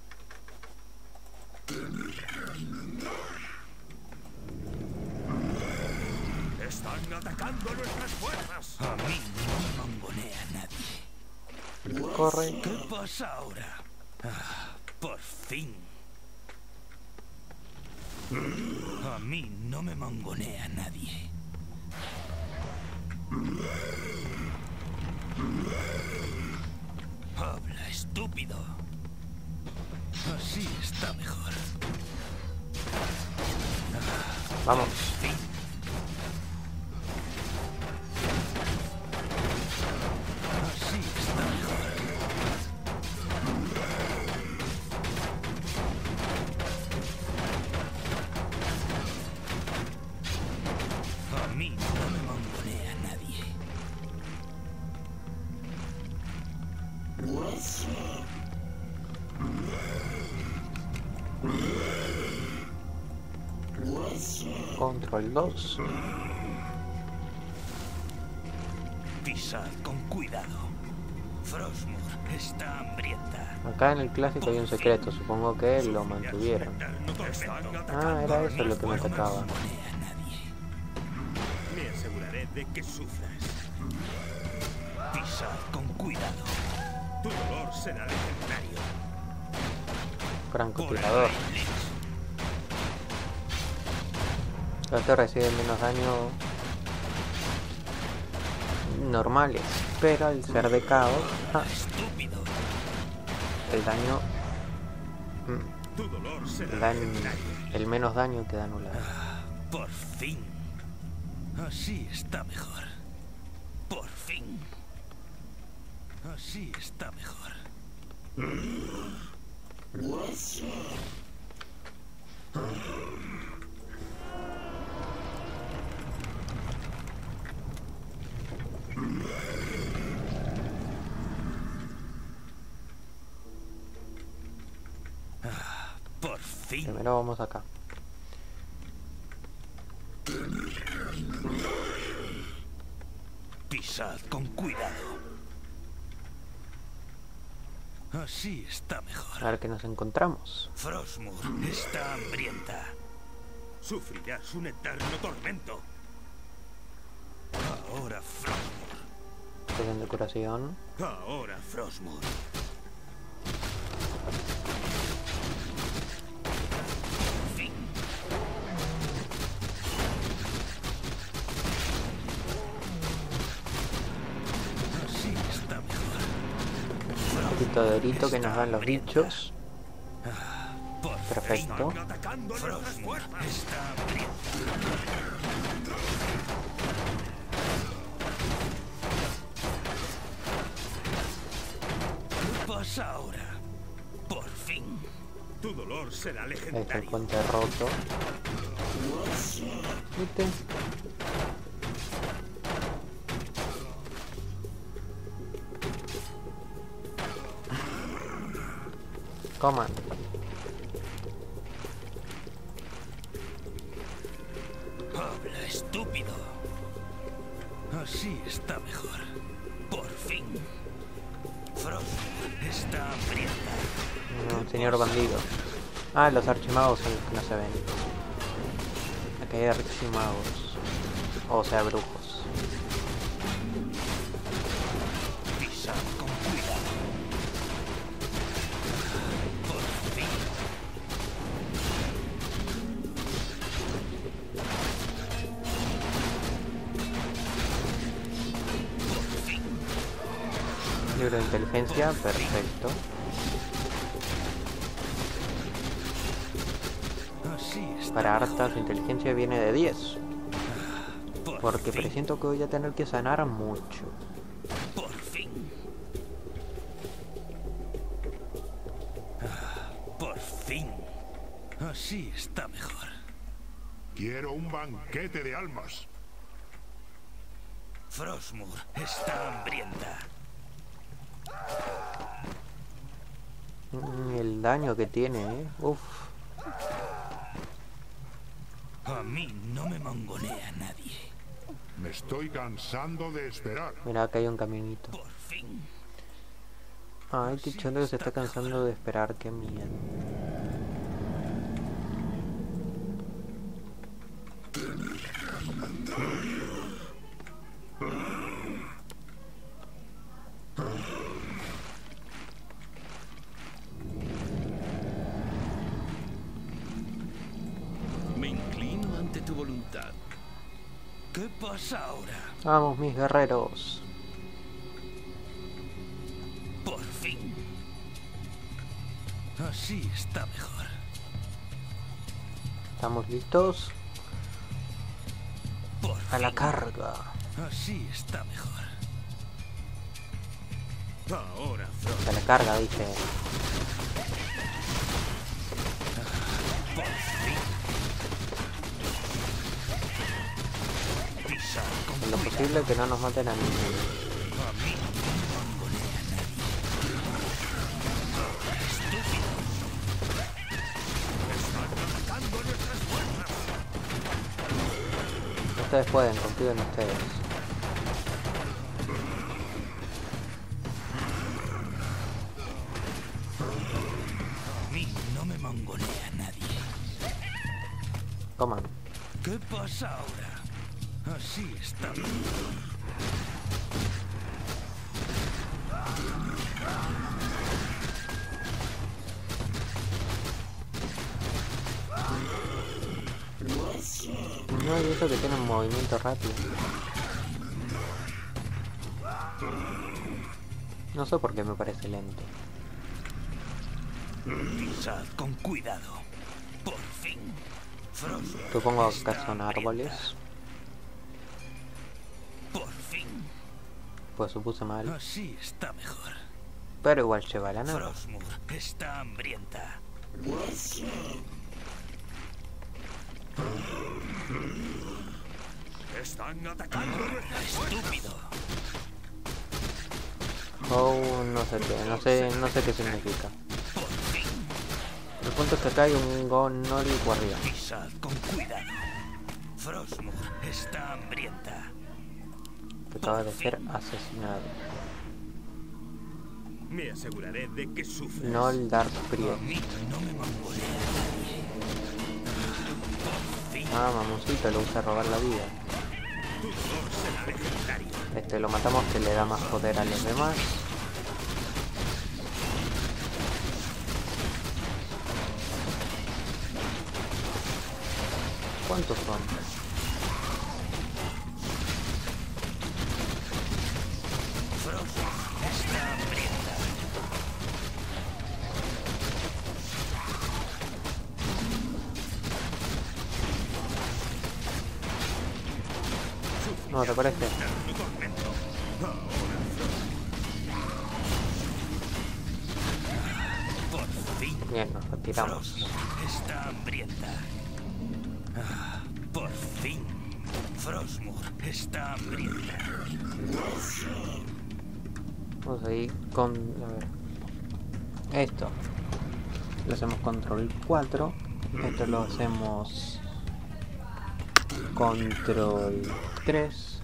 S4: Están atacando a nuestras fuerzas. A mí no me mangonea nadie.
S1: Corre.
S4: ¿Qué pasa ahora? Ah, por fin. A mí no me mangonea nadie. Habla, estúpido. Así está mejor.
S1: Vamos.
S4: Fin. Así está mejor. A mí no me mangonea nadie.
S1: Control dos.
S4: Pisad con cuidado. Frostmourne está hambrienta.
S1: Acá en el clásico hay un secreto, supongo que lo mantuvieron. Ah, era eso lo que me atacaba.
S4: Me aseguraré de que sufras. Pisad con cuidado.
S2: Tu dolor será legendario.
S1: Francotirador. Estos reciben menos daño normales, pero al ser de caos, ah, el daño mm,
S2: Tu dolor será
S1: dan
S2: legendario.
S1: el menos daño queda anulado.
S3: Por fin. Así está mejor. Por fin. Así está mejor. Ah, por fin.
S1: Primero vamos acá.
S3: Pisad con cuidado. Así está mejor.
S1: A ver qué nos encontramos.
S3: Frostmourne está hambrienta.
S2: Sufrirás un eterno tormento.
S3: Ahora Frostmourne.
S1: Poción de curación.
S2: Ahora
S3: Frostmourne. Fin. Así está mejor.
S1: Un poquito de orito que nos dan los bichos.
S3: Por
S1: Perfecto.
S2: están atacando a nuestras
S3: Frostmourne
S2: fuerzas.
S3: está hambrienta. ¿Qué pasa ahora? Por fin.
S2: Tu dolor será
S1: Ahí está el
S2: legendario.
S1: puente roto. ¿Viste? Coman.
S3: Habla, estúpido. Así está mejor. Por fin. Frostmourne está hambrienta.
S1: No, señor bandido. Ah, los archimagos son los que no se ven. Acá hay archimagos. O sea, brujos.
S3: Pisad con cuidado. Por fin. Por fin.
S1: Libro de inteligencia, perfecto.
S3: Así está.
S1: Para hartas, inteligencia viene de diez.
S3: Por
S1: Porque
S3: fin.
S1: presiento que voy a tener que sanar mucho.
S3: Por fin. Ah, por fin. Así está mejor.
S6: Quiero un banquete de almas.
S3: Frostmourne está hambrienta.
S1: Mm, el daño que tiene, eh. Uf.
S3: A mí no me mangonea nadie.
S6: Me estoy cansando de esperar.
S1: Mira, acá hay un caminito.
S3: Por fin.
S1: Ay, Tichondo se está cansando de esperar, qué miedo.
S2: Me inclino ante tu voluntad.
S3: ¿Qué pasa ahora?
S1: Vamos, mis guerreros.
S3: Por fin. Así está mejor.
S1: ¿Estamos listos?
S3: Por
S1: A la
S3: fin.
S1: carga.
S3: Así está mejor.
S2: Ahora, Frost.
S1: A la carga, dice.
S3: Por fin. Pisar con
S1: En lo
S3: cuidado.
S1: posible que no nos maten a ninguno.
S3: A mí no me mangonea nadie. Estúpido.
S2: Están atacando a nuestras fuerzas.
S1: Ustedes pueden, confío en ustedes.
S3: A mí no me mangonea nadie.
S1: Coman.
S3: ¿Qué pasa ahora? Así está bien.
S1: No, y eso que tiene un movimiento rápido. No sé por qué me parece lento.
S3: Pisad con cuidado. Por fin. Frost
S1: Supongo que
S3: está
S1: son
S3: hambrienta.
S1: árboles.
S3: Por fin.
S1: Pues supuse mal.
S3: Así está mejor.
S1: Pero igual lleva la nave.
S3: Frostmourne está hambrienta.
S2: Están atacando nuestras
S3: Estúpido.
S1: Oh, no sé qué, no sé, no sé qué significa.
S3: Por fin.
S1: El punto es que acá hay un Gonolico arriba.
S3: Pisad con cuidado. Frostmourne está hambrienta.
S1: Que acaba de ser asesinado.
S2: Me aseguraré de que sufres.
S1: No el Dark
S3: A
S1: Priest.
S3: mí no me mangonea nadie. Por fin.
S1: Ah, mamoncito, lo usa a robar la vida.
S2: Tu dolor será legendario.
S1: Este lo matamos, que le da más poder a los demás. ¿Cuántos son?
S3: Frostmourne está hambrienta.
S1: No, ¿te parece?
S2: Tu tormento.
S3: Por fin.
S1: Bien, nos retiramos.
S3: Frostmourne está hambrienta. Ah, por fin. Frostmourne está hambrienta.
S1: Vamos a ir con... a ver. Esto. Lo hacemos control cuatro. Esto lo hacemos... control tres.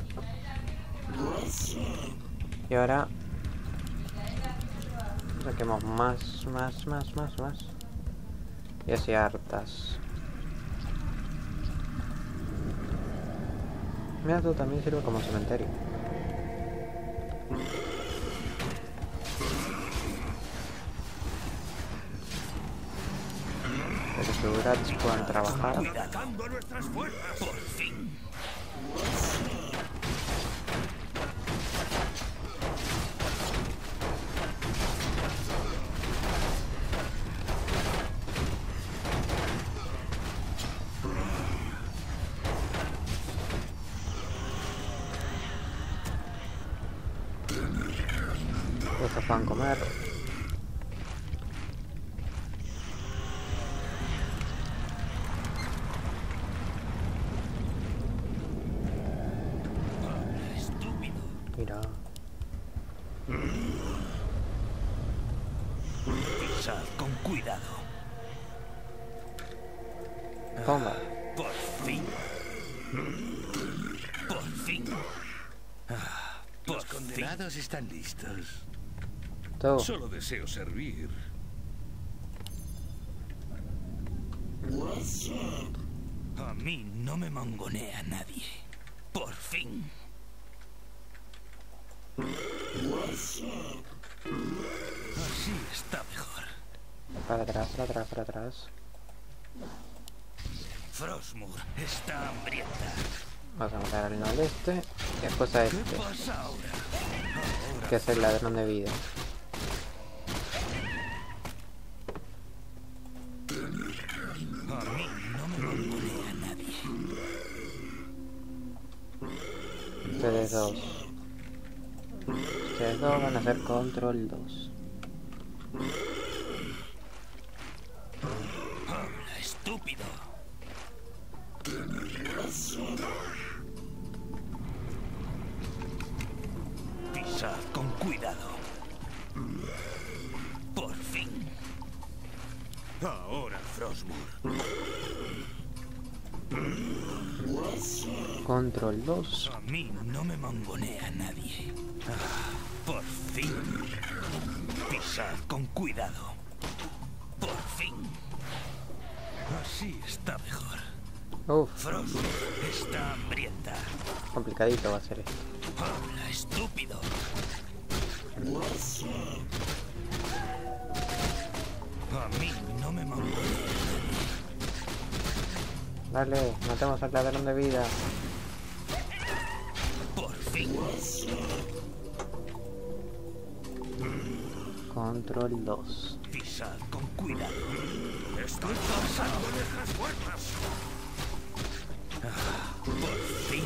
S1: Y ahora... saquemos más, más, más, más, más. Y así hartas. Mira, esto también sirve como cementerio. Para que sus grats puedan trabajar.
S2: Atacando a nuestras fuerzas.
S3: Por fin.
S1: Estos van a comer.
S3: Estúpido.
S1: Mira.
S3: Pisad con cuidado.
S1: Toma.
S3: Por fin. Por fin. Ah, por
S2: Los condenados están listos.
S1: Todo.
S2: Solo deseo servir.
S3: A mí no me mangonea nadie. Por fin. Así está mejor.
S1: Para atrás, para atrás, para atrás.
S3: Frostmourne está hambrienta.
S1: Vamos a matar al noreste. Y después a
S3: ¿Qué
S1: este,
S3: pasa ahora?
S1: que es el ladrón de vida.
S3: A mí no me mangonea nadie.
S1: Ustedes dos. Ustedes dos van a hacer control dos.
S3: Habla, estúpido. Pisad con cuidado. Por fin.
S2: Ahora, Frostmourne.
S1: Control dos.
S3: A mí no me mangonea nadie. Ah, por fin. Pisad con cuidado. Por fin. Así está mejor.
S1: Uf,
S3: Frostmourne está hambrienta.
S1: complicadito va a ser esto.
S3: Habla, estúpido. A mí no me mangonea nadie.
S1: Dale, matemos al ladrón de vida.
S3: Por fin.
S1: Control dos.
S3: Pisad con cuidado.
S2: Están pasando nuestras fuerzas.
S3: Por fin.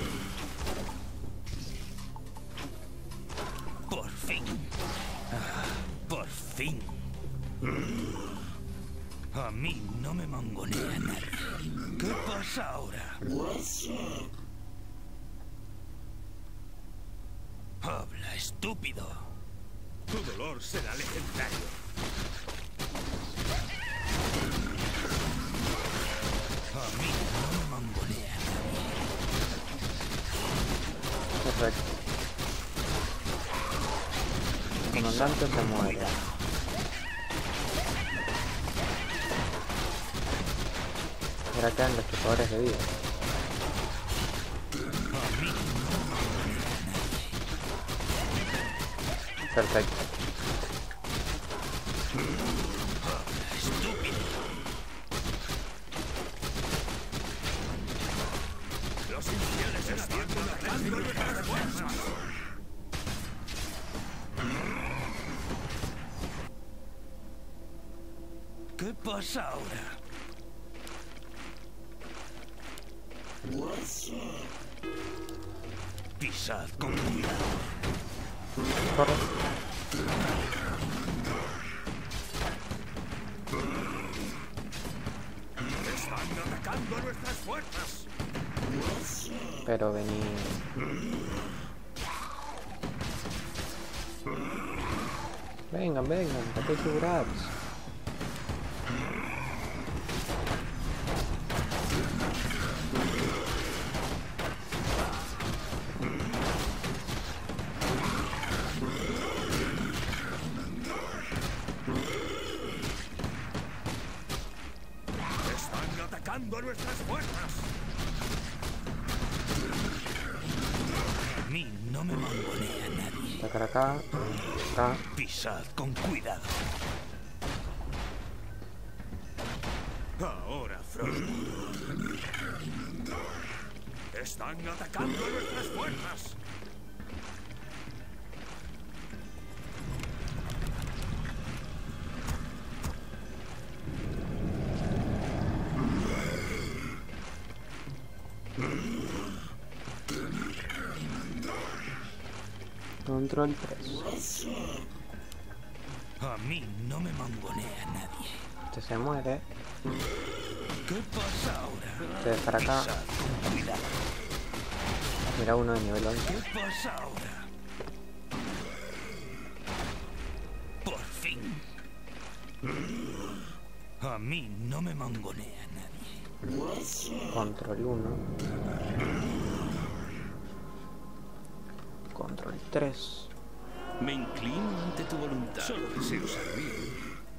S3: Por fin. Ah, por fin. A mí no me mangonea nadie. ¿Qué pasa ahora? Habla, estúpido.
S2: Tu dolor será legendario.
S3: A mí no me mangonea nadie.
S1: Perfecto. El comandante se muere. Y ahora quedan los chupadores de vida.
S3: A mí no me mangonea nadie.
S1: Perfecto.
S3: Estúpido.
S2: Los infieles están atacando nuestras fuerzas.
S3: ¿Qué pasa ahora? Pisad con cuidado.
S1: Corre.
S2: Están atacando nuestras fuerzas.
S1: Pero vení. Vengan, vengan, estoy figurados.
S2: Están atacando nuestras fuerzas.
S3: A mí no me mangonea nadie.
S1: Sacar acá, acá.
S3: Pisad con cuidado.
S2: Ahora, Frostmourne. Están atacando nuestras fuerzas.
S1: Control tres.
S3: A mí no me mangonea nadie.
S1: Este se muere.
S3: ¿Qué pasa ahora?
S1: Este para acá.
S3: Pisad con cuidado.
S1: Mira uno de nivel once.
S3: ¿Qué pasa ahora? Por fin. A mí no me mangonea nadie.
S1: Control uno. Control tres.
S2: Me inclino ante tu voluntad. Solo deseo servir.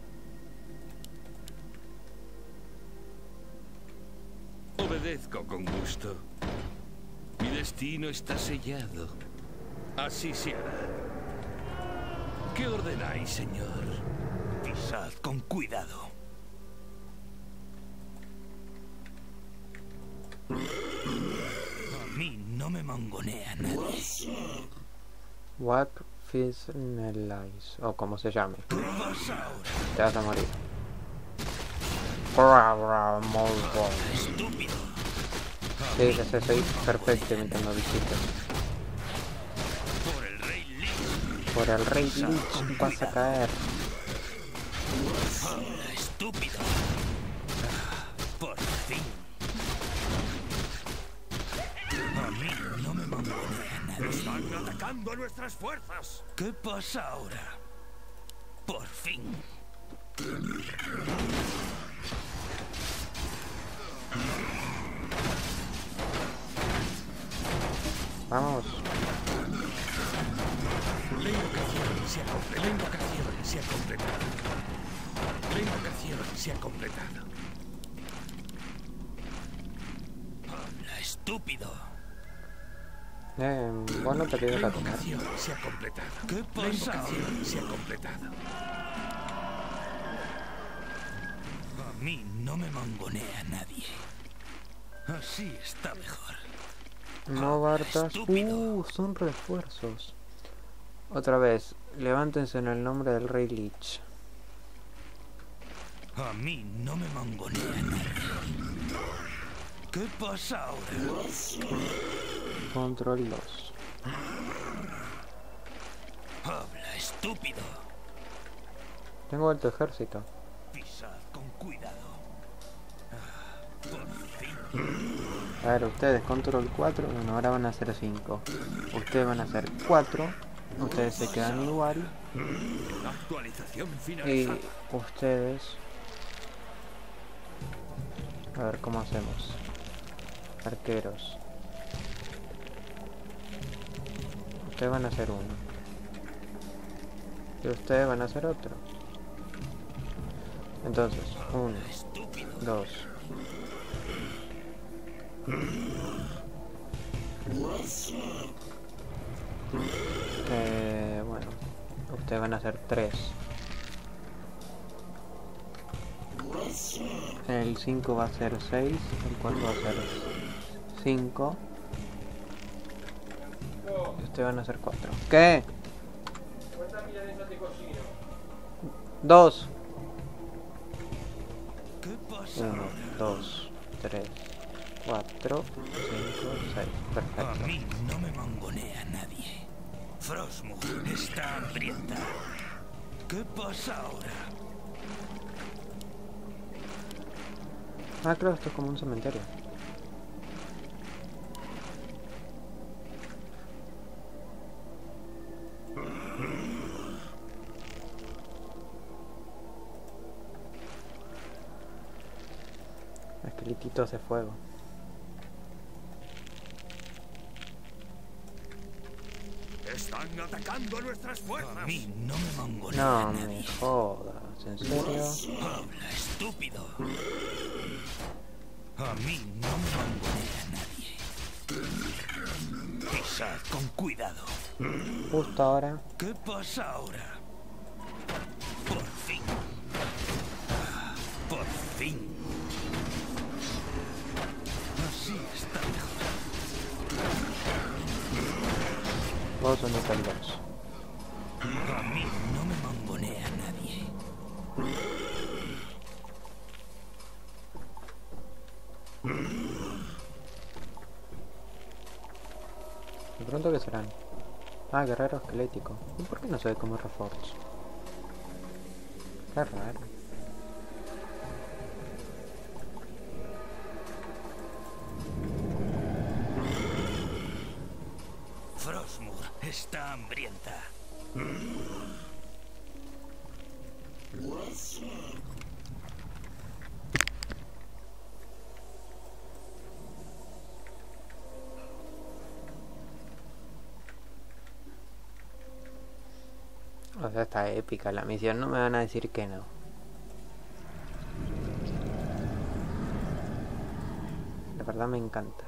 S2: Obedezco con gusto. Mi destino está sellado. Así se hará. ¿Qué ordenáis, señor?
S3: Pisad con cuidado. A mí no me mangonea nadie.
S1: What Finalize, o como se llame.
S3: ¿Qué pasa ahora?
S1: Te vas a morir. Bra, bra, molvo.
S3: Estúpido.
S1: Sí, ya sé, soy perfecto imitando bichitos.
S3: Por el rey Lich.
S1: Por el rey Lich vas a caer.
S3: Habla, estúpido. Ah, por fin. A mí no me mangonea nadie.
S2: ¡Están atacando a nuestras fuerzas!
S3: ¿Qué pasa ahora? Por fin.
S1: Vamos.
S2: La invocación se ha completado. La invocación se ha completado. La invocación se ha completado.
S3: Habla, estúpido.
S1: Eh, bueno, te quedas
S2: La
S1: a comer.
S2: invocación se ha completado.
S3: ¿Qué
S2: La
S3: pasa
S2: invocación
S3: ahora?
S2: se ha completado.
S3: A mí no me mangonea nadie. Así está mejor.
S1: No, Bartas.
S3: Estúpido.
S1: Uh, son refuerzos. Otra vez, levántense en el nombre del Rey Lich.
S3: A mí no me mangonea nadie. ¿Qué pasa ahora?
S1: Control dos.
S3: Habla, estúpido.
S1: Tengo alto ejército.
S3: Pisad con cuidado. Ah, por fin.
S1: A ver, ustedes control cuatro, bueno, ahora van a ser cinco. Ustedes van a ser cuatro. Ustedes se quedan igual.
S2: Actualización
S1: Y
S2: finalizada.
S1: ustedes... A ver, ¿cómo hacemos? Arqueros. Ustedes van a ser uno. Y ustedes van a ser otro. Entonces, uno, dos. Eh, bueno, ustedes van a ser tres. El cinco va a ser seis, el cuatro va a ser cinco. Y ustedes van a ser cuatro. ¿Qué? Dos.
S3: ¿Qué pasa
S1: Uno,
S3: ahora?
S1: dos, tres, cuatro, cinco, seis.
S3: A
S1: Perfecto.
S3: mí no me mangonea nadie. Frostmourne está hambrienta. ¿Qué pasa ahora?
S1: Ah, claro, esto es como un cementerio. Esqueletitos de fuego.
S2: Están atacando a nuestras fuerzas.
S3: A mí no me mangonea
S1: No
S3: nadie.
S1: me jodas, ¿en serio?
S3: Habla, estúpido. A mí no me mangonea nadie. Pisad con cuidado.
S1: Justo ahora.
S3: ¿Qué pasa ahora? Por fin. Ah, por fin. Así está mejor.
S1: Vos son el dos.
S3: A mí no me mangonea nadie.
S1: De pronto, ¿qué serán? Ah, guerrero esquelético. ¿Y por qué no se ve como Reforge? Qué raro.
S3: Frostmourne está hambrienta.
S1: O sea, está épica la misión, no me van a decir que no. La verdad me encanta.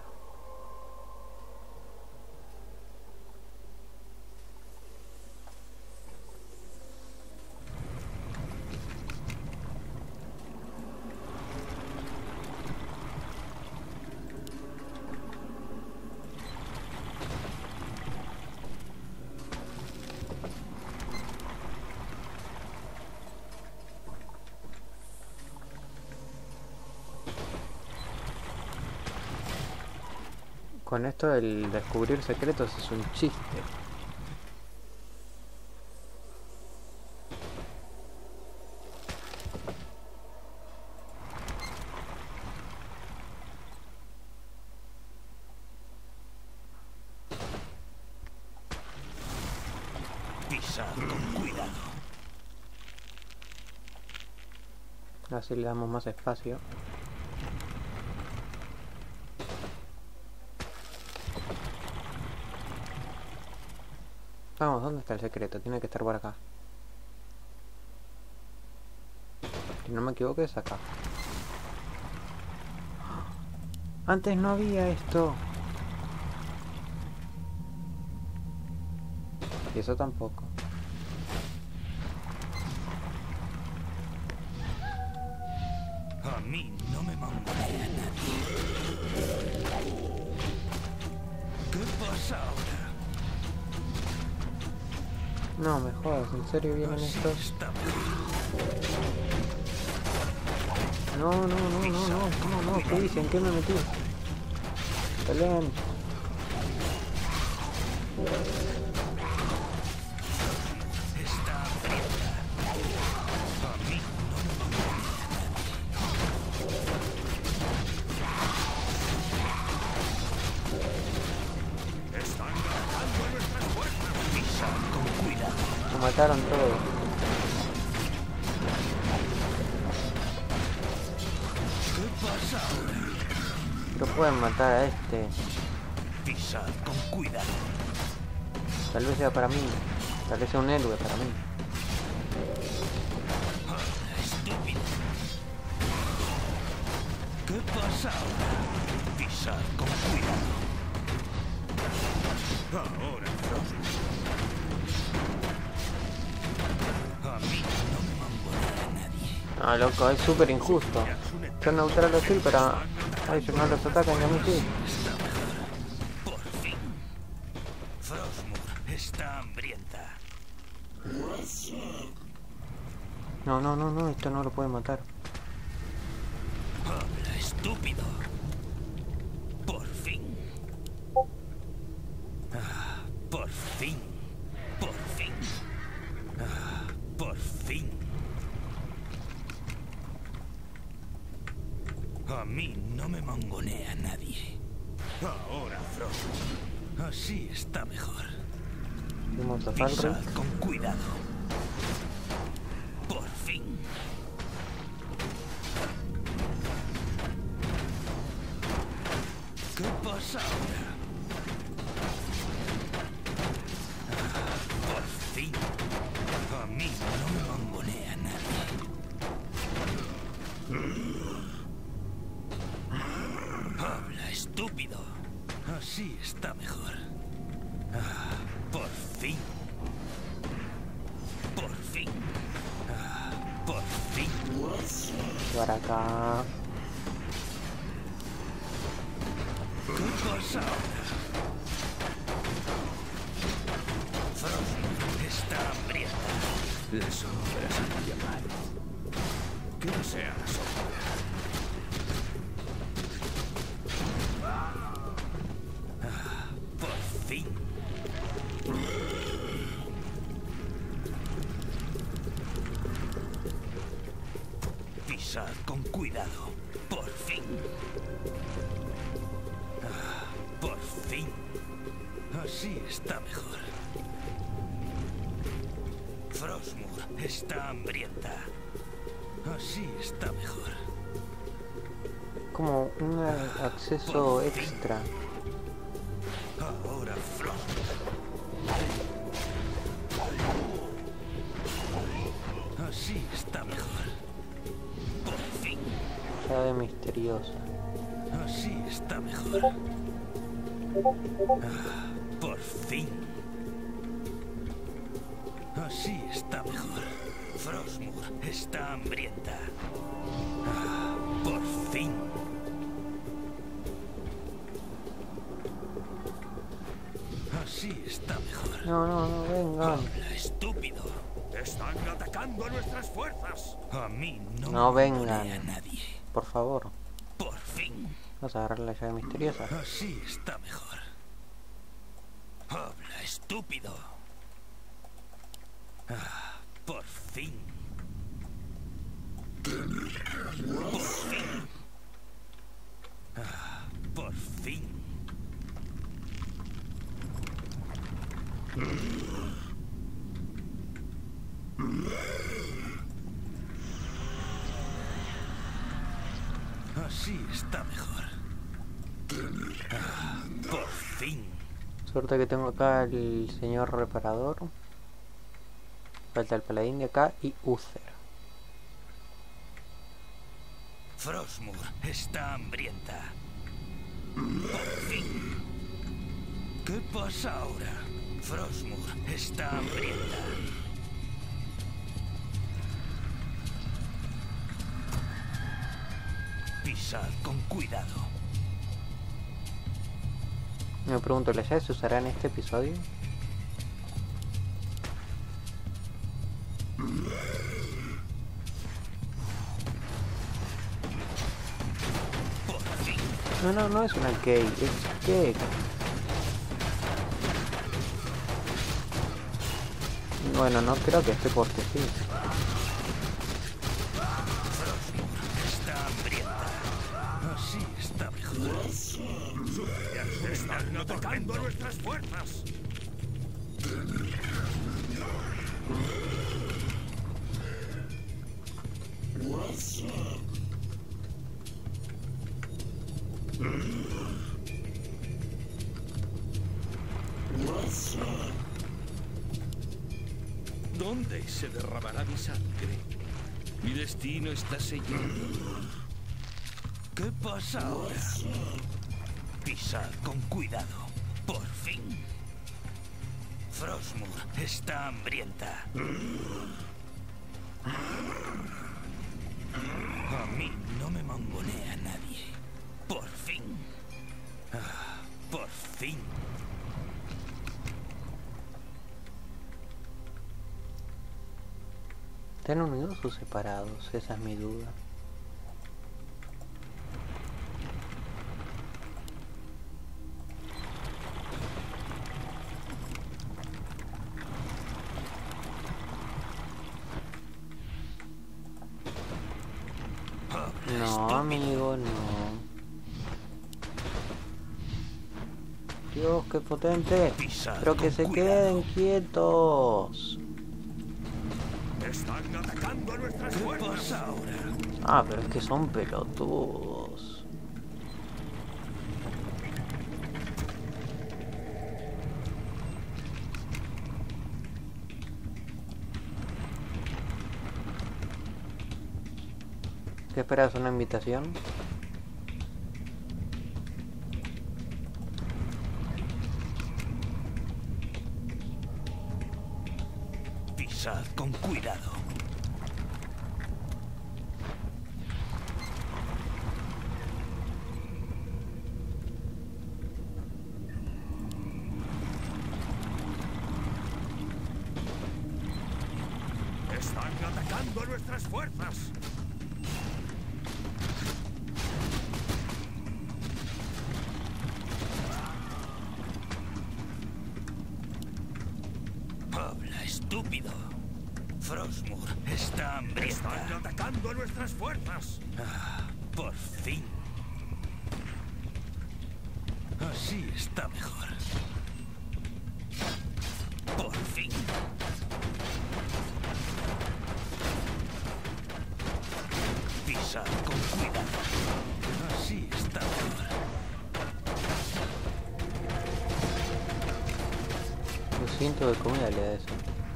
S1: Con esto el descubrir secretos es un chiste.
S3: Pisad con cuidado.
S1: Así le damos más espacio. Vamos, ¿dónde está el secreto? Tiene que estar por acá. Si no me equivoco es acá. Antes no había esto. Y eso tampoco.
S3: A mí no me mangonea nadie.
S1: No me jodas, ¿en serio vienen estos? No, no, no, no, no, no, no, ¿qué dicen? ¿Qué me metí? Peleen. Lo mataron todos. Pero pueden matar a este.
S3: Pisad con cuidado.
S1: Tal vez sea para mí. Tal vez sea un héroe para mí.
S3: Estúpido. ¿Qué pasa ahora? Pisad con cuidado. Ahora, Frostmourne. A mí no me mangonea nadie.
S1: Ah, loco, es súper injusto. Son neutrales sí, pero a ellos no los atacan y a mí sí.
S3: Está mejor. Por fin. Frostmourne está hambrienta.
S1: No, no, no, no, esto no lo puede matar.
S3: Habla, estúpido. Por fin. Ah, por fin. Por fin. Ah, por fin. A mí no me mangonea nadie. Ahora, Frostmourne. Así está mejor.
S1: Vamos a Falric.
S3: Pisad con cuidado. Por fin. ¿Qué pasa ahora? Ah, por fin. A mí no me mangonea nadie. Habla, estúpido. Así está mejor. Ah, por fin. Por fin. Ah, por fin.
S1: Para acá.
S3: ¿Qué pasa ahora? Frostmourne está hambrienta.
S4: Las sombras han llamado. ¿Qué desea la sombra?
S3: Ah, por fin. Pisad con cuidado. Por fin. Ah, por fin. Así está mejor. Frostmourne está hambrienta. Así está mejor.
S1: Como un acceso extra.
S3: Ahora Frostmourne. Así está mejor. Por fin.
S1: Llave misteriosa.
S3: Así está mejor. Ah, por fin. Así está mejor. Frostmourne está hambrienta. Ah, por fin. Así está mejor.
S1: No, no, no, vengan.
S3: Habla, estúpido.
S2: ¡Están atacando a nuestras fuerzas!
S3: A mí no,
S1: No
S3: me
S1: vengan.
S3: mangonea a nadie.
S1: Por favor.
S3: Por fin.
S1: Vamos a agarrar la llave misteriosa.
S3: Así está mejor. Habla, estúpido. Ah, por fin. Por fin. Ah, por fin. Así está mejor. Ah, por fin.
S1: Suerte que tengo acá el señor reparador. Falta el paladín de acá y Uther.
S3: Frostmourne está hambrienta. Por fin. ¿Qué pasa ahora? Frostmourne está hambrienta. Pisad con cuidado.
S1: Me pregunto, ¿las llaves se usarán en este episodio? No, no, no es una key, es que... Bueno, no creo que esté porque sí.
S3: Está hambrienta. Así está mejor.
S2: Están atacando a nuestras fuerzas. ¿Dónde se derramará mi sangre? Mi destino está sellado.
S3: ¿Qué pasa ahora? Pisad con cuidado. Por fin. Frostmour está hambrienta. A mí no me mangonea nadie. Por fin. Ah, por fin.
S1: ¿Están unidos o separados? Esa es mi duda. No, amigo, no. Dios, qué potente. Pero que se queden quietos.
S2: Están atacando a nuestras fuerzas ahora.
S1: Ah, pero es que son pelotudos. ¿Qué esperas? ¿Una invitación?
S3: Pisad con cuidado.
S2: Están atacando a nuestras fuerzas.
S3: Habla, estúpido. Frostmour está hambrienta.
S2: Están atacando a nuestras fuerzas.
S3: Ah, por fin. Así está mejor. Por fin. Pisad con cuidado. Así está mejor.
S1: Un cinto de comida le da eso.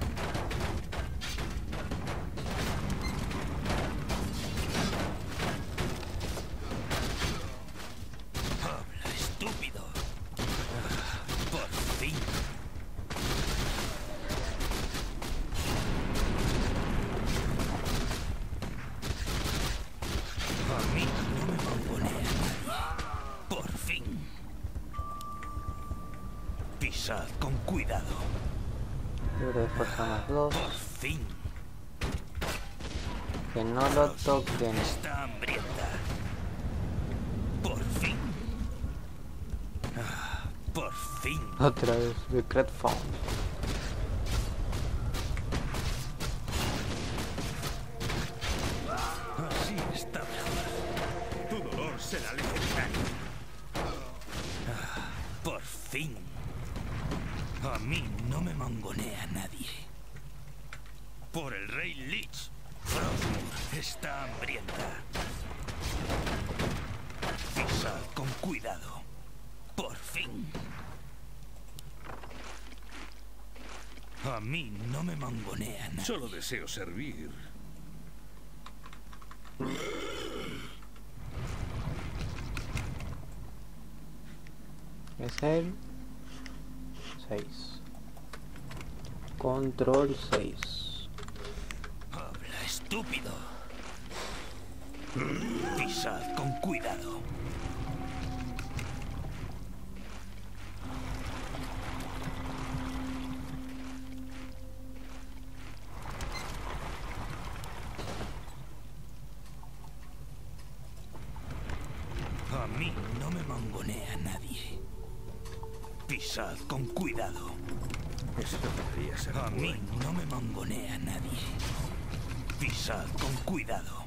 S3: Habla, estúpido. Ah, por fin. A mí no me mangonea nadie. Por fin. Pisad con cuidado.
S1: Libre de fuerza más dos.
S3: Por fin.
S1: Que no lo toquen.
S3: Está hambrienta. Por fin. Ah, por fin.
S1: Otra vez, de Cratphone.
S3: Así está mejor.
S2: Tu dolor será legendario.
S3: Por fin. A mí no me mangonea nadie. Por el rey Lich. Frostmour está hambrienta. Pisad con cuidado. Por fin. A mí no me mangonea nadie.
S2: Solo deseo servir.
S1: Es el seis. Control seis.
S3: Habla, estúpido. Pisad con cuidado. Pisad con cuidado.
S4: Esto podría ser
S3: A mí
S4: bueno.
S3: no me mangonea nadie. Pisad con cuidado.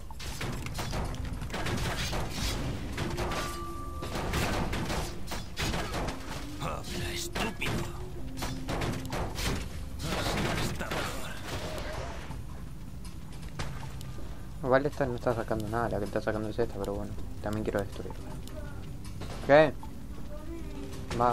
S3: Habla, estúpido. Así está mejor.
S1: Igual esta no está sacando nada, la que está sacando es esta, pero bueno, también quiero destruirla. ¿Qué? Va.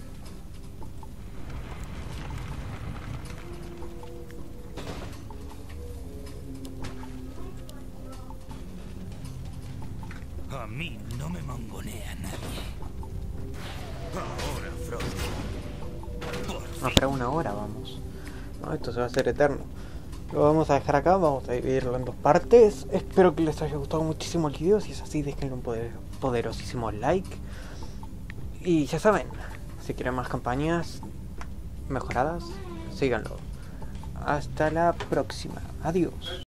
S3: A mí no me mangonea nadie.
S4: Ahora, Frodo.
S3: Por
S1: Ah, pero una hora vamos. No, esto se va a hacer eterno. Lo vamos a dejar acá, vamos a dividirlo en dos partes. Espero que les haya gustado muchísimo el video. Si es así, déjenle un poder, poderosísimo like. Y ya saben, si quieren más campañas mejoradas, síganlo. Hasta la próxima. Adiós.